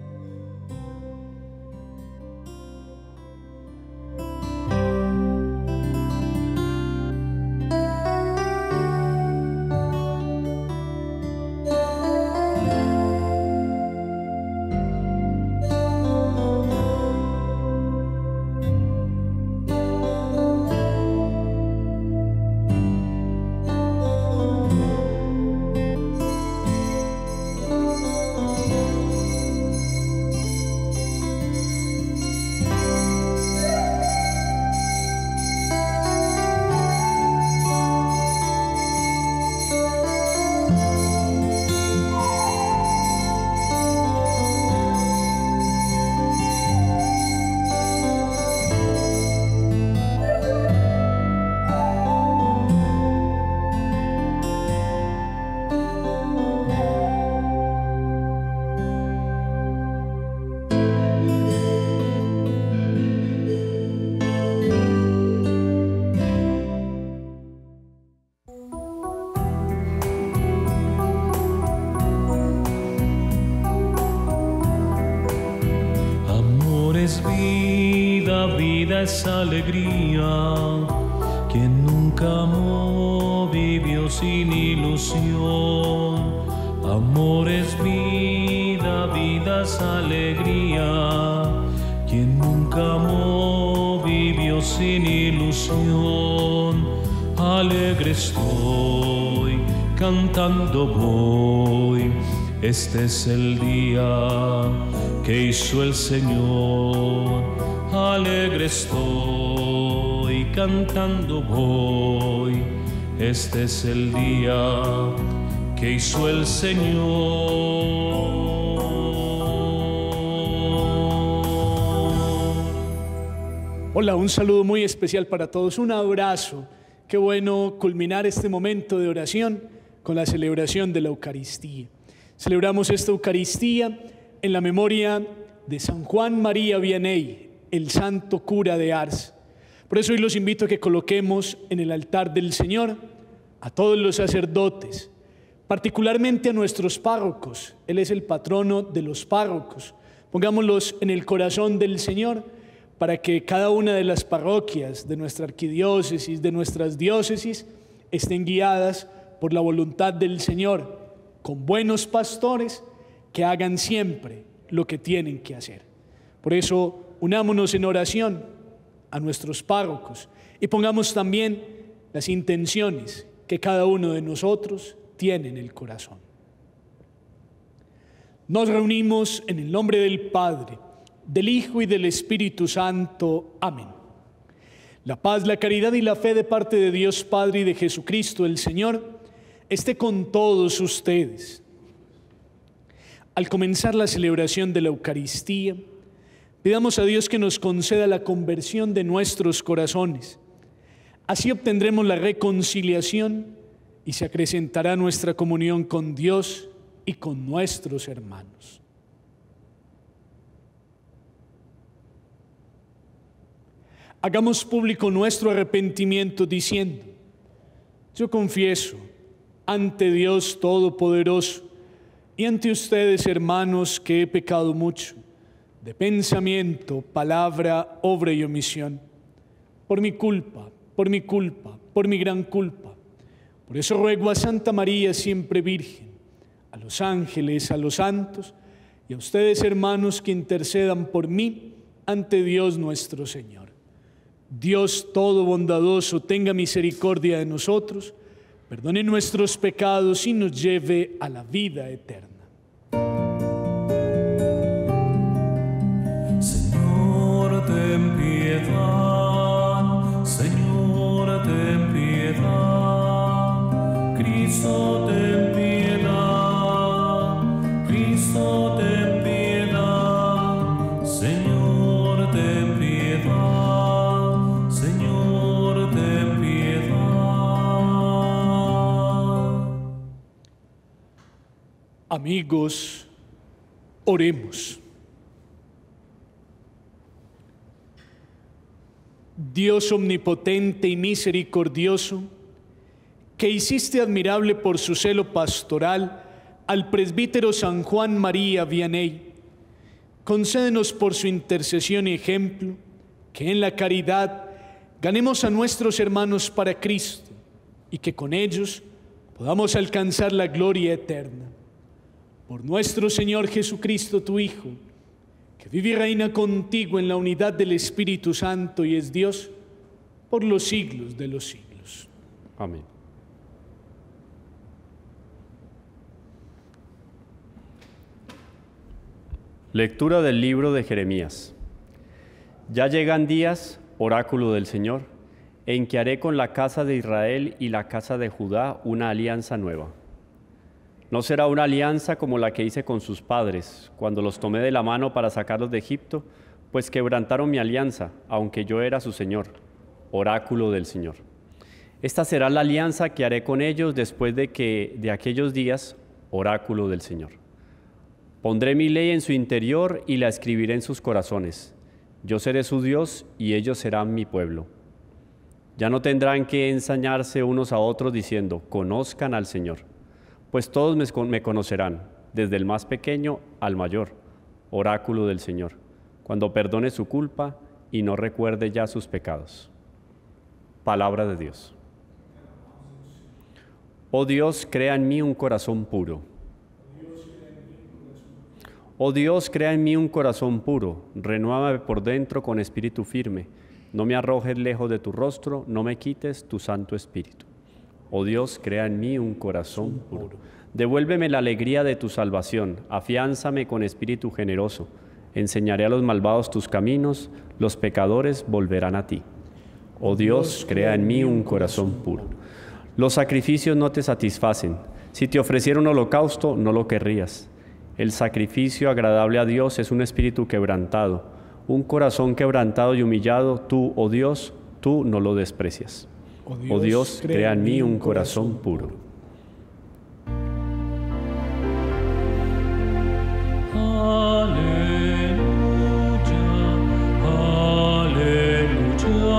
Vida es alegría, quien nunca amó vivió sin ilusión. Amor es vida, vida es alegría, quien nunca amó vivió sin ilusión. Alegre estoy, cantando voy, este es el día que hizo el Señor. Alegre estoy, cantando voy, este es el día que hizo el Señor. Hola, un saludo muy especial para todos, un abrazo. Qué bueno culminar este momento de oración con la celebración de la Eucaristía. Celebramos esta Eucaristía en la memoria de San Juan María Vianney, el santo cura de Ars. Por eso hoy los invito a que coloquemos en el altar del Señor a todos los sacerdotes, particularmente a nuestros párrocos. Él es el patrono de los párrocos. Pongámoslos en el corazón del Señor para que cada una de las parroquias de nuestra arquidiócesis, de nuestras diócesis, estén guiadas por la voluntad del Señor, con buenos pastores que hagan siempre lo que tienen que hacer. Por eso, unámonos en oración a nuestros párrocos y pongamos también las intenciones que cada uno de nosotros tiene en el corazón. Nos reunimos en el nombre del Padre, del Hijo y del Espíritu Santo. Amén. La paz, la caridad y la fe de parte de Dios Padre y de Jesucristo el Señor esté con todos ustedes. Al comenzar la celebración de la Eucaristía, pidamos a Dios que nos conceda la conversión de nuestros corazones. Así obtendremos la reconciliación y se acrecentará nuestra comunión con Dios y con nuestros hermanos. Hagamos público nuestro arrepentimiento diciendo: yo confieso ante Dios Todopoderoso y ante ustedes, hermanos, que he pecado mucho, de pensamiento, palabra, obra y omisión, por mi culpa, por mi gran culpa. Por eso ruego a Santa María, siempre Virgen, a los ángeles, a los santos y a ustedes, hermanos, que intercedan por mí ante Dios nuestro Señor. Dios todo bondadoso, tenga misericordia de nosotros, perdone nuestros pecados y nos lleve a la vida eterna. Señor, ten piedad. Señor, ten piedad. Cristo, ten piedad. Cristo, ten piedad. Señor, ten piedad. Señor, ten piedad. Amigos, oremos. Dios omnipotente y misericordioso, que hiciste admirable por su celo pastoral al presbítero San Juan María Vianney, concédenos por su intercesión y ejemplo que en la caridad ganemos a nuestros hermanos para Cristo y que con ellos podamos alcanzar la gloria eterna. Por nuestro Señor Jesucristo, tu Hijo, que vive y reina contigo en la unidad del Espíritu Santo y es Dios por los siglos de los siglos. Amén. Lectura del libro de Jeremías. Ya llegan días, oráculo del Señor, en que haré con la casa de Israel y la casa de Judá una alianza nueva. No será una alianza como la que hice con sus padres, cuando los tomé de la mano para sacarlos de Egipto, pues quebrantaron mi alianza, aunque yo era su Señor, oráculo del Señor. Esta será la alianza que haré con ellos después de aquellos días, oráculo del Señor. Pondré mi ley en su interior y la escribiré en sus corazones. Yo seré su Dios y ellos serán mi pueblo. Ya no tendrán que ensañarse unos a otros diciendo, conozcan al Señor. Pues todos me conocerán, desde el más pequeño al mayor, oráculo del Señor, cuando perdone su culpa y no recuerde ya sus pecados. Palabra de Dios. Oh Dios, crea en mí un corazón puro. Oh Dios, crea en mí un corazón puro, renuévame por dentro con espíritu firme. No me arrojes lejos de tu rostro, no me quites tu Santo Espíritu. Oh Dios, crea en mí un corazón puro. Devuélveme la alegría de tu salvación, afiánzame con espíritu generoso. Enseñaré a los malvados tus caminos, los pecadores volverán a ti. Oh Dios, crea en mí un corazón puro. Los sacrificios no te satisfacen. Si te ofreciera un holocausto, no lo querrías. El sacrificio agradable a Dios es un espíritu quebrantado. Un corazón quebrantado y humillado, tú, oh Dios, tú no lo desprecias. Oh Dios, crea en mí un corazón puro. Aleluya, aleluya,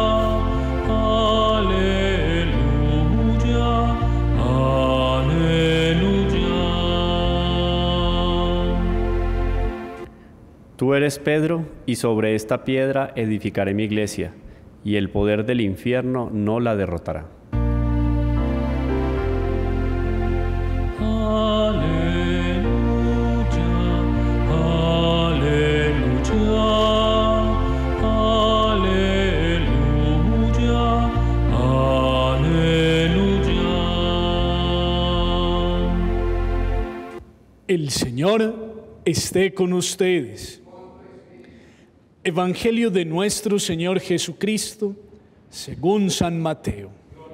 aleluya, aleluya. eres Pedro, y sobre esta piedra edificaré mi iglesia, y el poder del infierno no la derrotará. El Señor esté con ustedes. Evangelio de nuestro Señor Jesucristo, según San Mateo.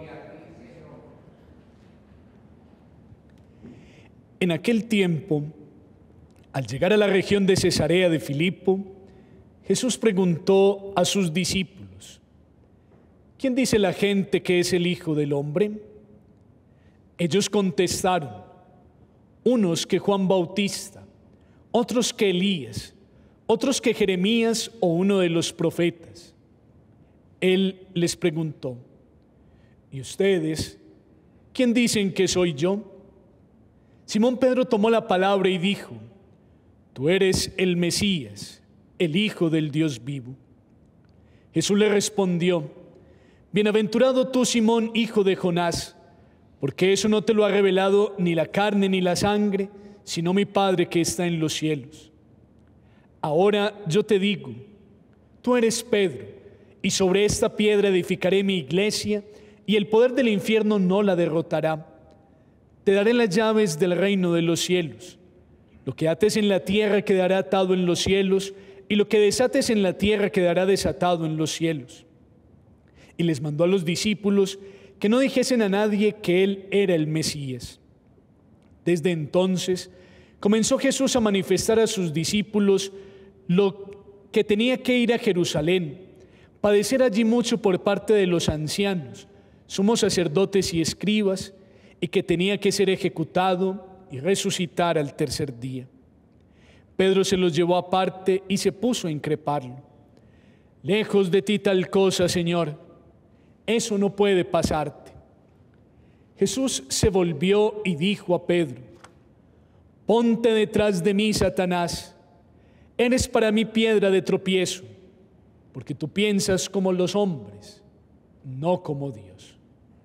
En aquel tiempo, al llegar a la región de Cesarea de Filipo, Jesús preguntó a sus discípulos: ¿quién dice la gente que es el Hijo del Hombre? Ellos contestaron: unos que Juan Bautista, otros que Elías, otros que Jeremías o uno de los profetas. Él les preguntó: ¿y ustedes, quién dicen que soy yo? Simón Pedro tomó la palabra y dijo: tú eres el Mesías, el Hijo del Dios vivo. Jesús le respondió: bienaventurado tú, Simón, hijo de Jonás, porque eso no te lo ha revelado ni la carne ni la sangre, sino mi Padre que está en los cielos. Ahora yo te digo, tú eres Pedro, y sobre esta piedra edificaré mi iglesia, y el poder del infierno no la derrotará. Te daré las llaves del reino de los cielos. Lo que ates en la tierra quedará atado en los cielos, y lo que desates en la tierra quedará desatado en los cielos. Y les mandó a los discípulos que no dijesen a nadie que Él era el Mesías. Desde entonces comenzó Jesús a manifestar a sus discípulos lo que tenía que ir a Jerusalén, padecer allí mucho por parte de los ancianos, sumos sacerdotes y escribas, y que tenía que ser ejecutado y resucitar al tercer día. Pedro se los llevó aparte y se puso a increparlo: lejos de ti tal cosa, Señor, eso no puede pasarte. Jesús se volvió y dijo a Pedro: ponte detrás de mí, Satanás, eres para mí piedra de tropiezo, porque tú piensas como los hombres, no como Dios.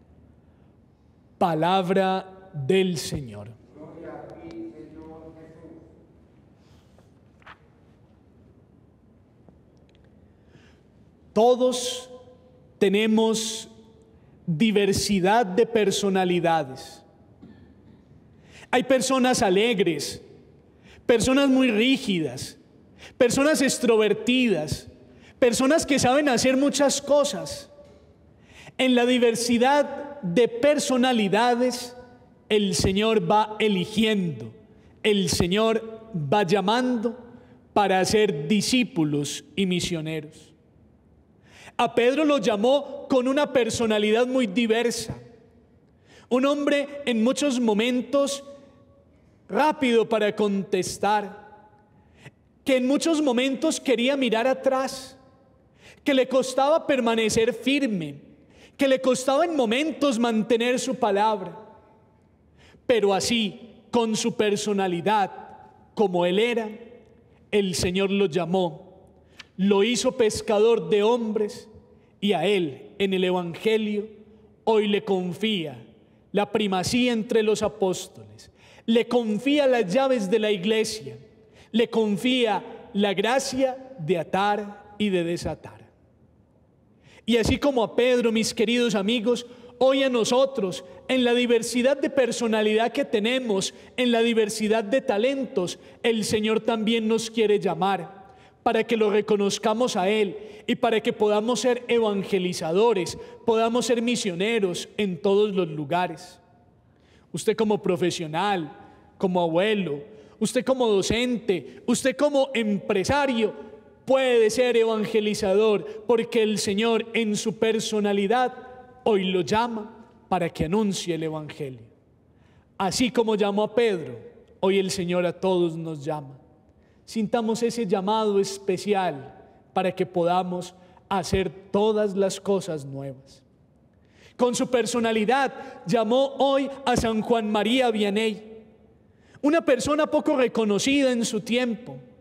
Palabra del Señor. Gloria a ti, Señor Jesús. Todos tenemos diversidad de personalidades. Hay personas alegres, personas muy rígidas, personas extrovertidas, personas que saben hacer muchas cosas. En la diversidad de personalidades, el Señor va eligiendo, el Señor va llamando para ser discípulos y misioneros. A Pedro lo llamó con una personalidad muy diversa. Un hombre en muchos momentos rápido para contestar, que en muchos momentos quería mirar atrás, que le costaba permanecer firme, que le costaba en momentos mantener su palabra. Pero así, con su personalidad, como él era, el Señor lo llamó, lo hizo pescador de hombres, y a él, en el Evangelio, hoy le confía la primacía entre los apóstoles, le confía las llaves de la iglesia, le confía la gracia de atar y de desatar. Y así como a Pedro, mis queridos amigos, hoy a nosotros, en la diversidad de personalidad que tenemos, en la diversidad de talentos, el Señor también nos quiere llamar para que lo reconozcamos a Él y para que podamos ser evangelizadores, podamos ser misioneros en todos los lugares. Usted como profesional, como abuelo, usted como docente, usted como empresario, puede ser evangelizador porque el Señor en su personalidad hoy lo llama para que anuncie el Evangelio. Así como llamó a Pedro, hoy el Señor a todos nos llama. Sintamos ese llamado especial para que podamos hacer todas las cosas nuevas. Con su personalidad llamó hoy a San Juan María Vianney, una persona poco reconocida en su tiempo,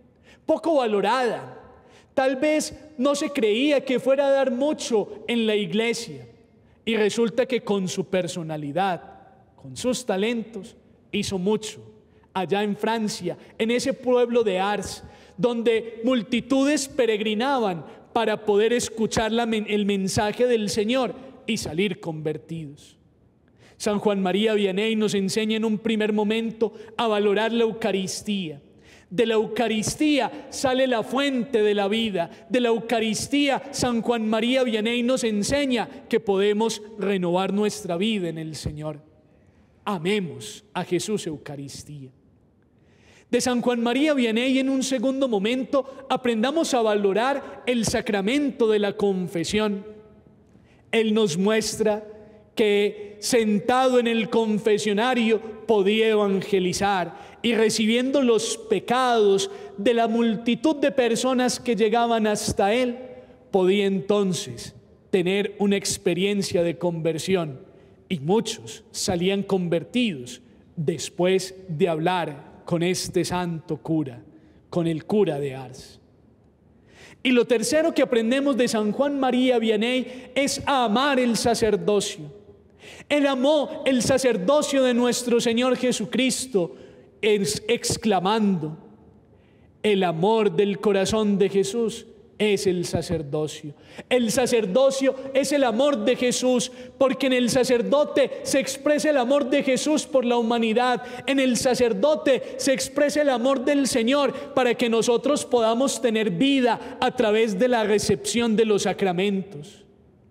poco valorada. Tal vez no se creía que fuera a dar mucho en la iglesia. Y resulta que con su personalidad, con sus talentos, hizo mucho. Allá en Francia, en ese pueblo de Ars, donde multitudes peregrinaban para poder escuchar el mensaje del Señor y salir convertidos. San Juan María Vianney nos enseña en un primer momento a valorar la Eucaristía. De la Eucaristía sale la fuente de la vida. De la Eucaristía, San Juan María Vianney nos enseña que podemos renovar nuestra vida en el Señor. Amemos a Jesús Eucaristía. De San Juan María Vianney, en un segundo momento, aprendamos a valorar el sacramento de la confesión. Él nos muestra que sentado en el confesionario podía evangelizar y recibiendo los pecados de la multitud de personas que llegaban hasta él, podía entonces tener una experiencia de conversión, y muchos salían convertidos después de hablar con este santo cura, con el cura de Ars. Y lo tercero que aprendemos de San Juan María Vianney es a amar el sacerdocio. Él amó el sacerdocio de nuestro Señor Jesucristo, exclamando: el amor del corazón de Jesús es el sacerdocio. El sacerdocio es el amor de Jesús, porque en el sacerdote se expresa el amor de Jesús por la humanidad. En el sacerdote se expresa el amor del Señor para que nosotros podamos tener vida a través de la recepción de los sacramentos.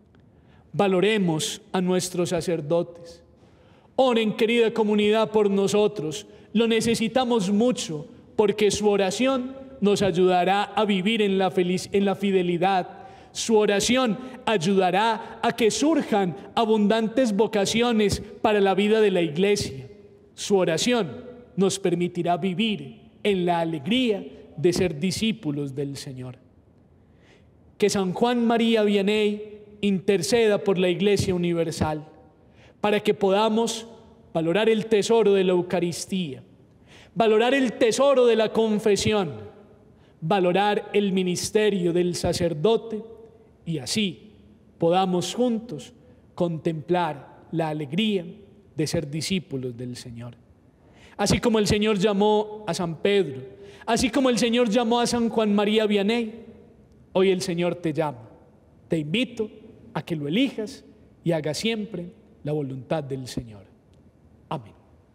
Valoremos a nuestros sacerdotes. Oren, querida comunidad, por nosotros. Lo necesitamos mucho, porque su oración nos ayudará a vivir en la fidelidad. Su oración ayudará a que surjan abundantes vocaciones para la vida de la iglesia. Su oración nos permitirá vivir en la alegría de ser discípulos del Señor. Que San Juan María Vianney interceda por la Iglesia Universal, para que podamos valorar el tesoro de la Eucaristía, valorar el tesoro de la confesión, valorar el ministerio del sacerdote, y así podamos juntos contemplar la alegría de ser discípulos del Señor. Así como el Señor llamó a San Pedro, así como el Señor llamó a San Juan María Vianney, hoy el Señor te llama. Te invito a que lo elijas y hagas siempre la voluntad del Señor. Amén.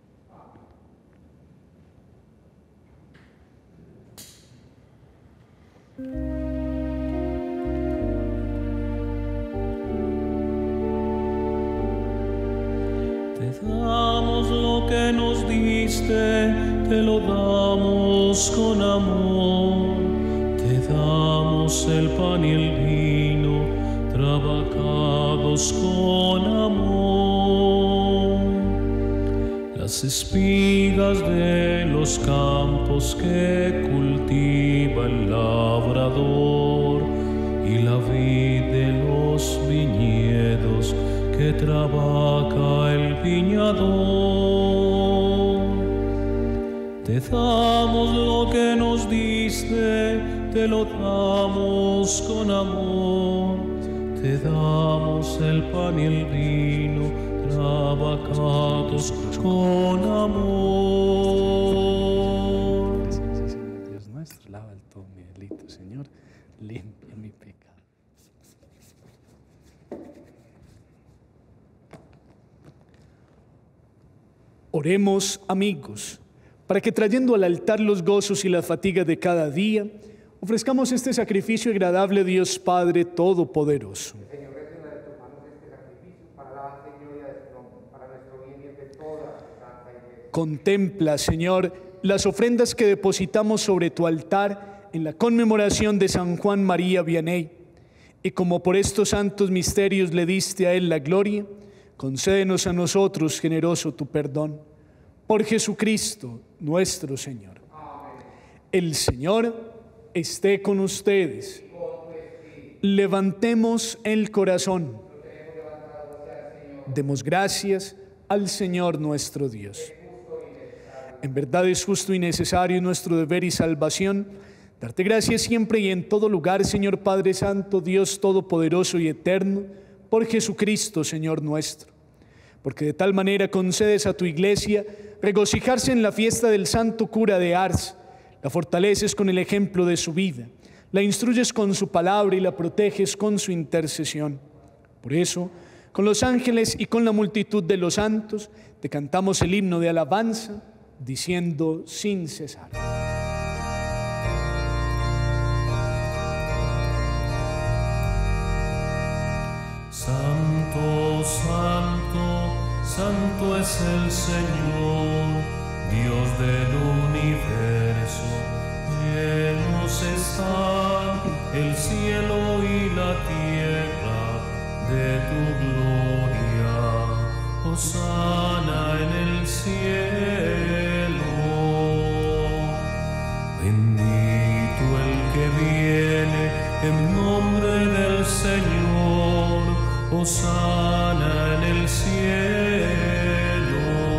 Te damos lo que nos diste, te lo damos con amor. Te damos el pan y el vino, trabajados con amor. Las espigas de los campos que cultiva el labrador, y la vid de los viñedos que trabaja el viñador. Te damos lo que nos diste, te lo damos con amor. Te damos el pan y el vino, trabajados con amor. Dios nuestro, lava el todo mi delito, Señor, limpia mi pecado. Oremos, amigos, para que trayendo al altar los gozos y las fatigas de cada día, ofrezcamos este sacrificio agradable a Dios Padre Todopoderoso. Señor, reciba de tus manos este sacrificio para la alabanza y gloria de tu nombre, para nuestro bien y el de toda la santa iglesia. Contempla, Señor, las ofrendas que depositamos sobre tu altar en la conmemoración de San Juan María Vianney, y como por estos santos misterios le diste a él la gloria, concédenos a nosotros, generoso, tu perdón. Por Jesucristo nuestro Señor. Amén. El Señor esté con ustedes. Levantemos el corazón. Demos gracias al Señor nuestro Dios. En verdad es justo y necesario nuestro deber y salvación Darte gracias siempre y en todo lugar, Señor Padre Santo, Dios Todopoderoso y Eterno, por Jesucristo, Señor nuestro. Porque de tal manera concedes a tu Iglesia regocijarse en la fiesta del santo cura de Ars, la fortaleces con el ejemplo de su vida, la instruyes con su palabra y la proteges con su intercesión. Por eso, con los ángeles y con la multitud de los santos, te cantamos el himno de alabanza, diciendo sin cesar. Santo, santo, santo es el Señor, Dios del universo. Llenos están el cielo y la tierra de tu gloria. Hosana en el cielo. Bendito el que viene en nombre del Señor. Hosana en el cielo.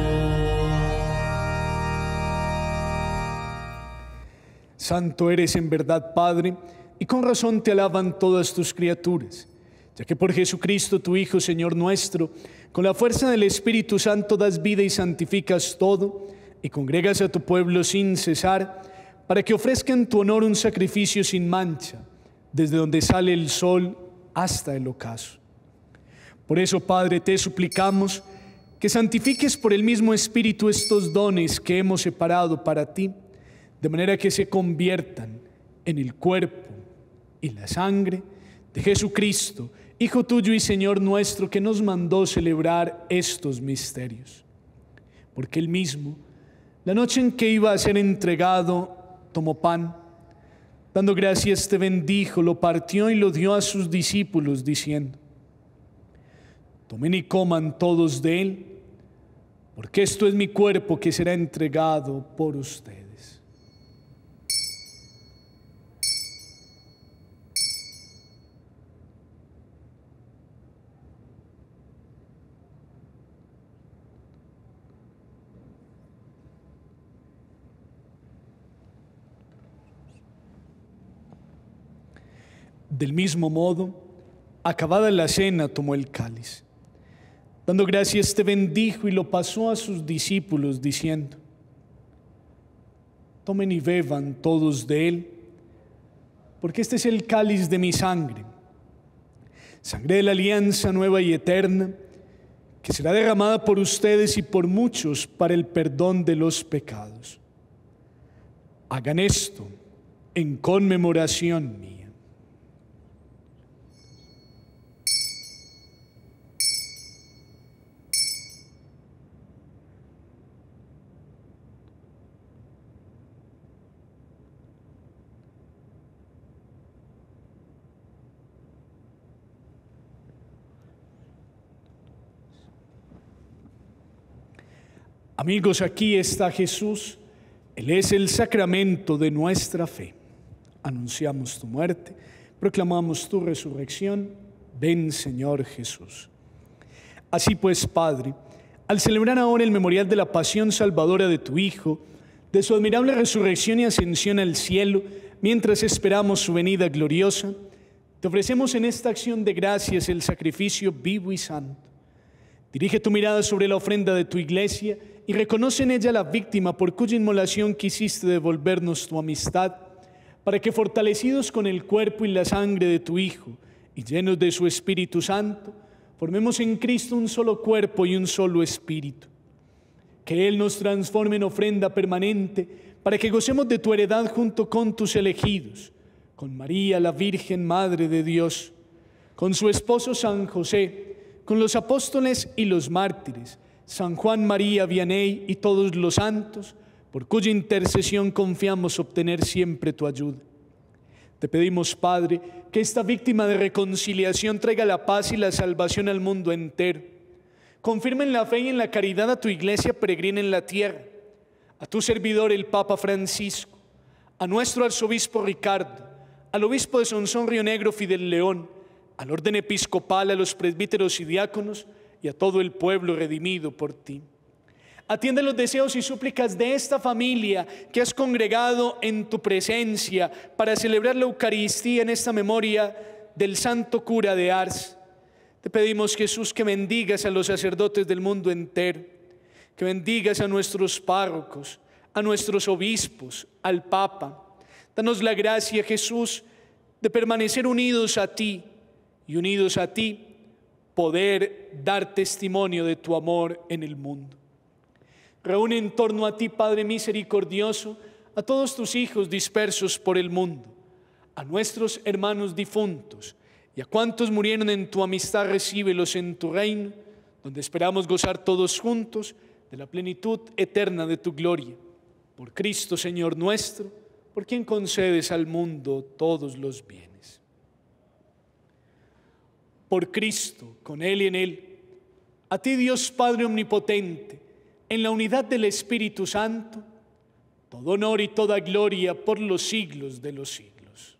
Santo eres en verdad, Padre, y con razón te alaban todas tus criaturas, ya que por Jesucristo, tu Hijo, Señor nuestro, con la fuerza del Espíritu Santo das vida y santificas todo, y congregas a tu pueblo sin cesar, para que ofrezca en tu honor un sacrificio sin mancha, desde donde sale el sol hasta el ocaso. Por eso, Padre, te suplicamos que santifiques por el mismo Espíritu estos dones que hemos separado para ti, de manera que se conviertan en el cuerpo y la sangre de Jesucristo, Hijo tuyo y Señor nuestro, que nos mandó celebrar estos misterios. Porque Él mismo, la noche en que iba a ser entregado, tomó pan, dando gracias te bendijo, lo partió y lo dio a sus discípulos, diciendo: tomen y coman todos de él, porque esto es mi cuerpo que será entregado por ustedes. Del mismo modo, acabada la cena, tomó el cáliz. Dando gracias te bendijo y lo pasó a sus discípulos, diciendo: tomen y beban todos de él, porque este es el cáliz de mi sangre, sangre de la alianza nueva y eterna, que será derramada por ustedes y por muchos para el perdón de los pecados. Hagan esto en conmemoración mía. Amigos, aquí está Jesús. Él es el sacramento de nuestra fe. Anunciamos tu muerte, proclamamos tu resurrección. Ven, Señor Jesús. Así pues, Padre, al celebrar ahora el memorial de la pasión salvadora de tu Hijo, de su admirable resurrección y ascensión al cielo, mientras esperamos su venida gloriosa, te ofrecemos en esta acción de gracias el sacrificio vivo y santo. Dirige tu mirada sobre la ofrenda de tu iglesia y reconoce en ella la víctima por cuya inmolación quisiste devolvernos tu amistad, para que, fortalecidos con el cuerpo y la sangre de tu Hijo y llenos de su Espíritu Santo, formemos en Cristo un solo cuerpo y un solo espíritu. Que Él nos transforme en ofrenda permanente, para que gocemos de tu heredad junto con tus elegidos, con María, la Virgen Madre de Dios, con su esposo San José, con los apóstoles y los mártires, San Juan María Vianney y todos los santos, por cuya intercesión confiamos obtener siempre tu ayuda. Te pedimos, Padre, que esta víctima de reconciliación traiga la paz y la salvación al mundo entero. Confirma en la fe y en la caridad a tu iglesia peregrina en la tierra, a tu servidor el Papa Francisco, a nuestro arzobispo Ricardo, al obispo de Sonsón Río Negro Fidel León, al orden episcopal, a los presbíteros y diáconos y a todo el pueblo redimido por ti. Atiende los deseos y súplicas de esta familia que has congregado en tu presencia para celebrar la Eucaristía en esta memoria del santo cura de Ars. Te pedimos, Jesús, que bendigas a los sacerdotes del mundo entero, que bendigas a nuestros párrocos, a nuestros obispos, al Papa. Danos la gracia, Jesús, de permanecer unidos a ti y unidos a ti poder dar testimonio de tu amor en el mundo. Reúne en torno a ti, Padre misericordioso, a todos tus hijos dispersos por el mundo, a nuestros hermanos difuntos y a cuantos murieron en tu amistad, recíbelos en tu reino, donde esperamos gozar todos juntos de la plenitud eterna de tu gloria. Por Cristo, Señor nuestro, por quien concedes al mundo todos los bienes. Por Cristo, con Él y en Él, a ti, Dios Padre omnipotente, en la unidad del Espíritu Santo, todo honor y toda gloria por los siglos de los siglos.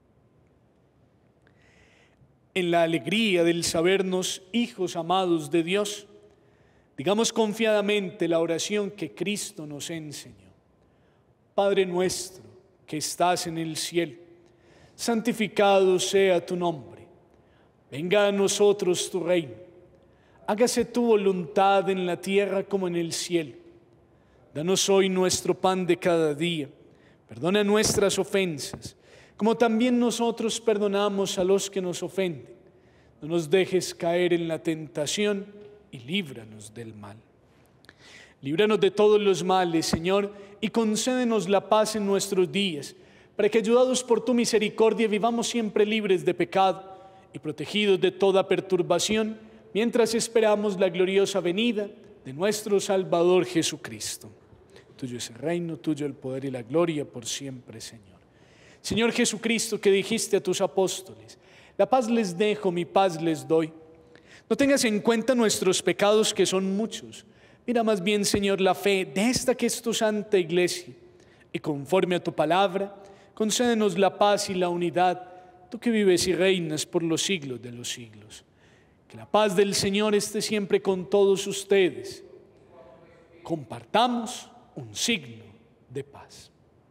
En la alegría del sabernos hijos amados de Dios, digamos confiadamente la oración que Cristo nos enseñó. Padre nuestro que estás en el cielo, santificado sea tu nombre. Venga a nosotros tu reino. Hágase tu voluntad en la tierra como en el cielo. Danos hoy nuestro pan de cada día. Perdona nuestras ofensas, como también nosotros perdonamos a los que nos ofenden. No nos dejes caer en la tentación y líbranos del mal. Líbranos de todos los males, Señor, y concédenos la paz en nuestros días, para que, ayudados por tu misericordia, vivamos siempre libres de pecado y protegidos de toda perturbación, mientras esperamos la gloriosa venida de nuestro Salvador Jesucristo. Tuyo es el reino, tuyo el poder y la gloria por siempre, Señor. Señor Jesucristo, que dijiste a tus apóstoles: la paz les dejo, mi paz les doy. No tengas en cuenta nuestros pecados, que son muchos. Mira más bien, Señor, la fe de esta que es tu santa iglesia, y conforme a tu palabra, concédenos la paz y la unidad, tú que vives y reinas por los siglos de los siglos. Que la paz del Señor esté siempre con todos ustedes. Compartamos un signo de paz.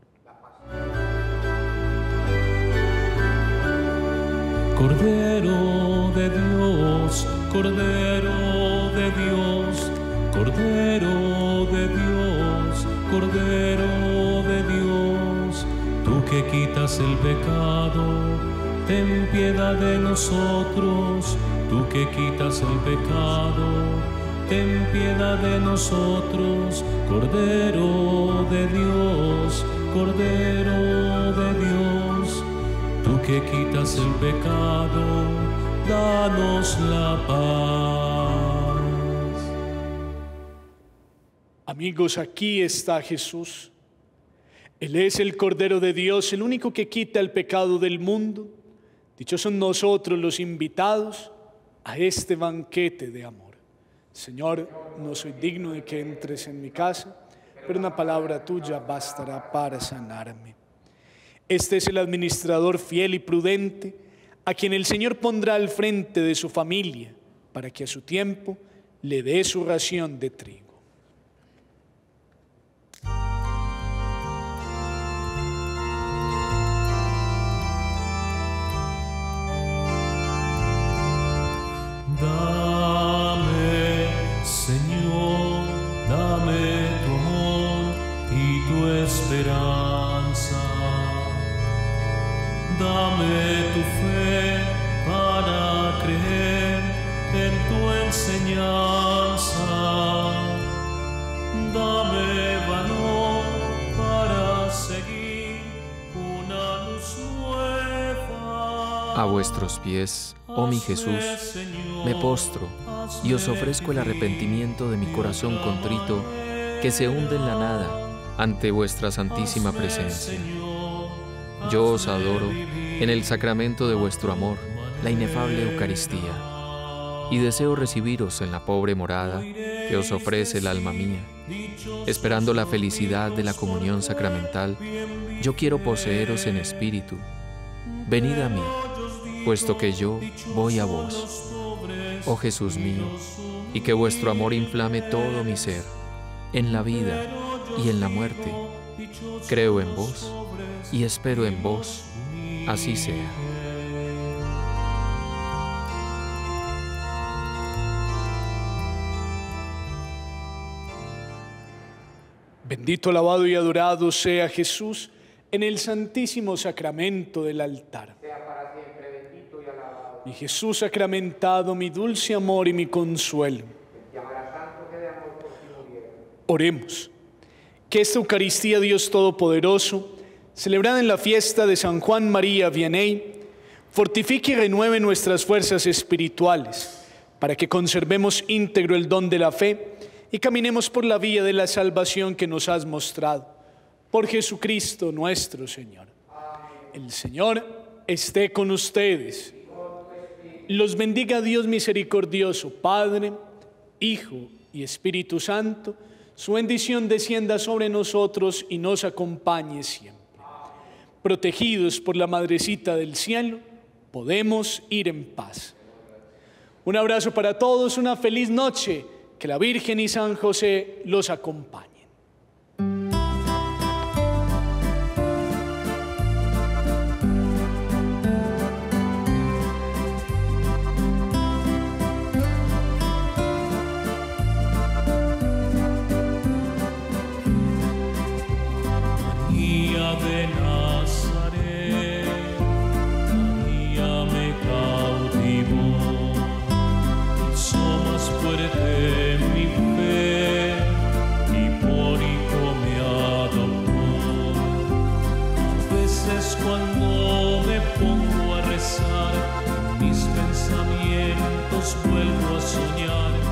Cordero de Dios, Cordero de Dios, Cordero de Dios, Cordero de Dios, tú que quitas el pecado, ten piedad de nosotros. Tú que quitas el pecado, ten piedad de nosotros. Cordero de Dios, Cordero de Dios, tú que quitas el pecado, danos la paz. Amigos, aquí está Jesús. Él es el Cordero de Dios, el único que quita el pecado del mundo. Dichosos nosotros los invitados a este banquete de amor. Señor, no soy digno de que entres en mi casa, pero una palabra tuya bastará para sanarme. Este es el administrador fiel y prudente, a quien el Señor pondrá al frente de su familia, para que a su tiempo le dé su ración de trigo. Dame, Señor, dame tu amor y tu esperanza. Dame tu fe para creer en tu enseñanza. Dame valor para seguir una luz nueva. A vuestros pies, oh mi Jesús, me postro y os ofrezco el arrepentimiento de mi corazón contrito, que se hunde en la nada ante vuestra santísima presencia. Yo os adoro en el sacramento de vuestro amor, la inefable Eucaristía, y deseo recibiros en la pobre morada que os ofrece el alma mía. Esperando la felicidad de la comunión sacramental, yo quiero poseeros en espíritu. Venid a mí, puesto que yo voy a vos. Oh Jesús mío, y que vuestro amor inflame todo mi ser, en la vida y en la muerte. Creo en vos y espero en vos, así sea. Bendito, alabado y adorado sea Jesús en el santísimo sacramento del altar. Sea para siempre bendito y alabado. Mi Jesús sacramentado, mi dulce amor y mi consuelo. Llamará santo que de amor por ti muriera. Oremos. Que esta Eucaristía, Dios Todopoderoso, celebrada en la fiesta de San Juan María Vianney, fortifique y renueve nuestras fuerzas espirituales, para que conservemos íntegro el don de la fe y caminemos por la vía de la salvación que nos has mostrado. Por Jesucristo nuestro Señor. El Señor esté con ustedes. Los bendiga Dios misericordioso, Padre, Hijo y Espíritu Santo. Su bendición descienda sobre nosotros y nos acompañe siempre. Protegidos por la Madrecita del Cielo, podemos ir en paz. Un abrazo para todos, una feliz noche. Que la Virgen y San José los acompañen. María de Nazaret, María me cautivó, hizo más fuerte mi fe, y por hijo me adoptó. A veces cuando me pongo a rezar, en mis pensamientos vuelvo a soñar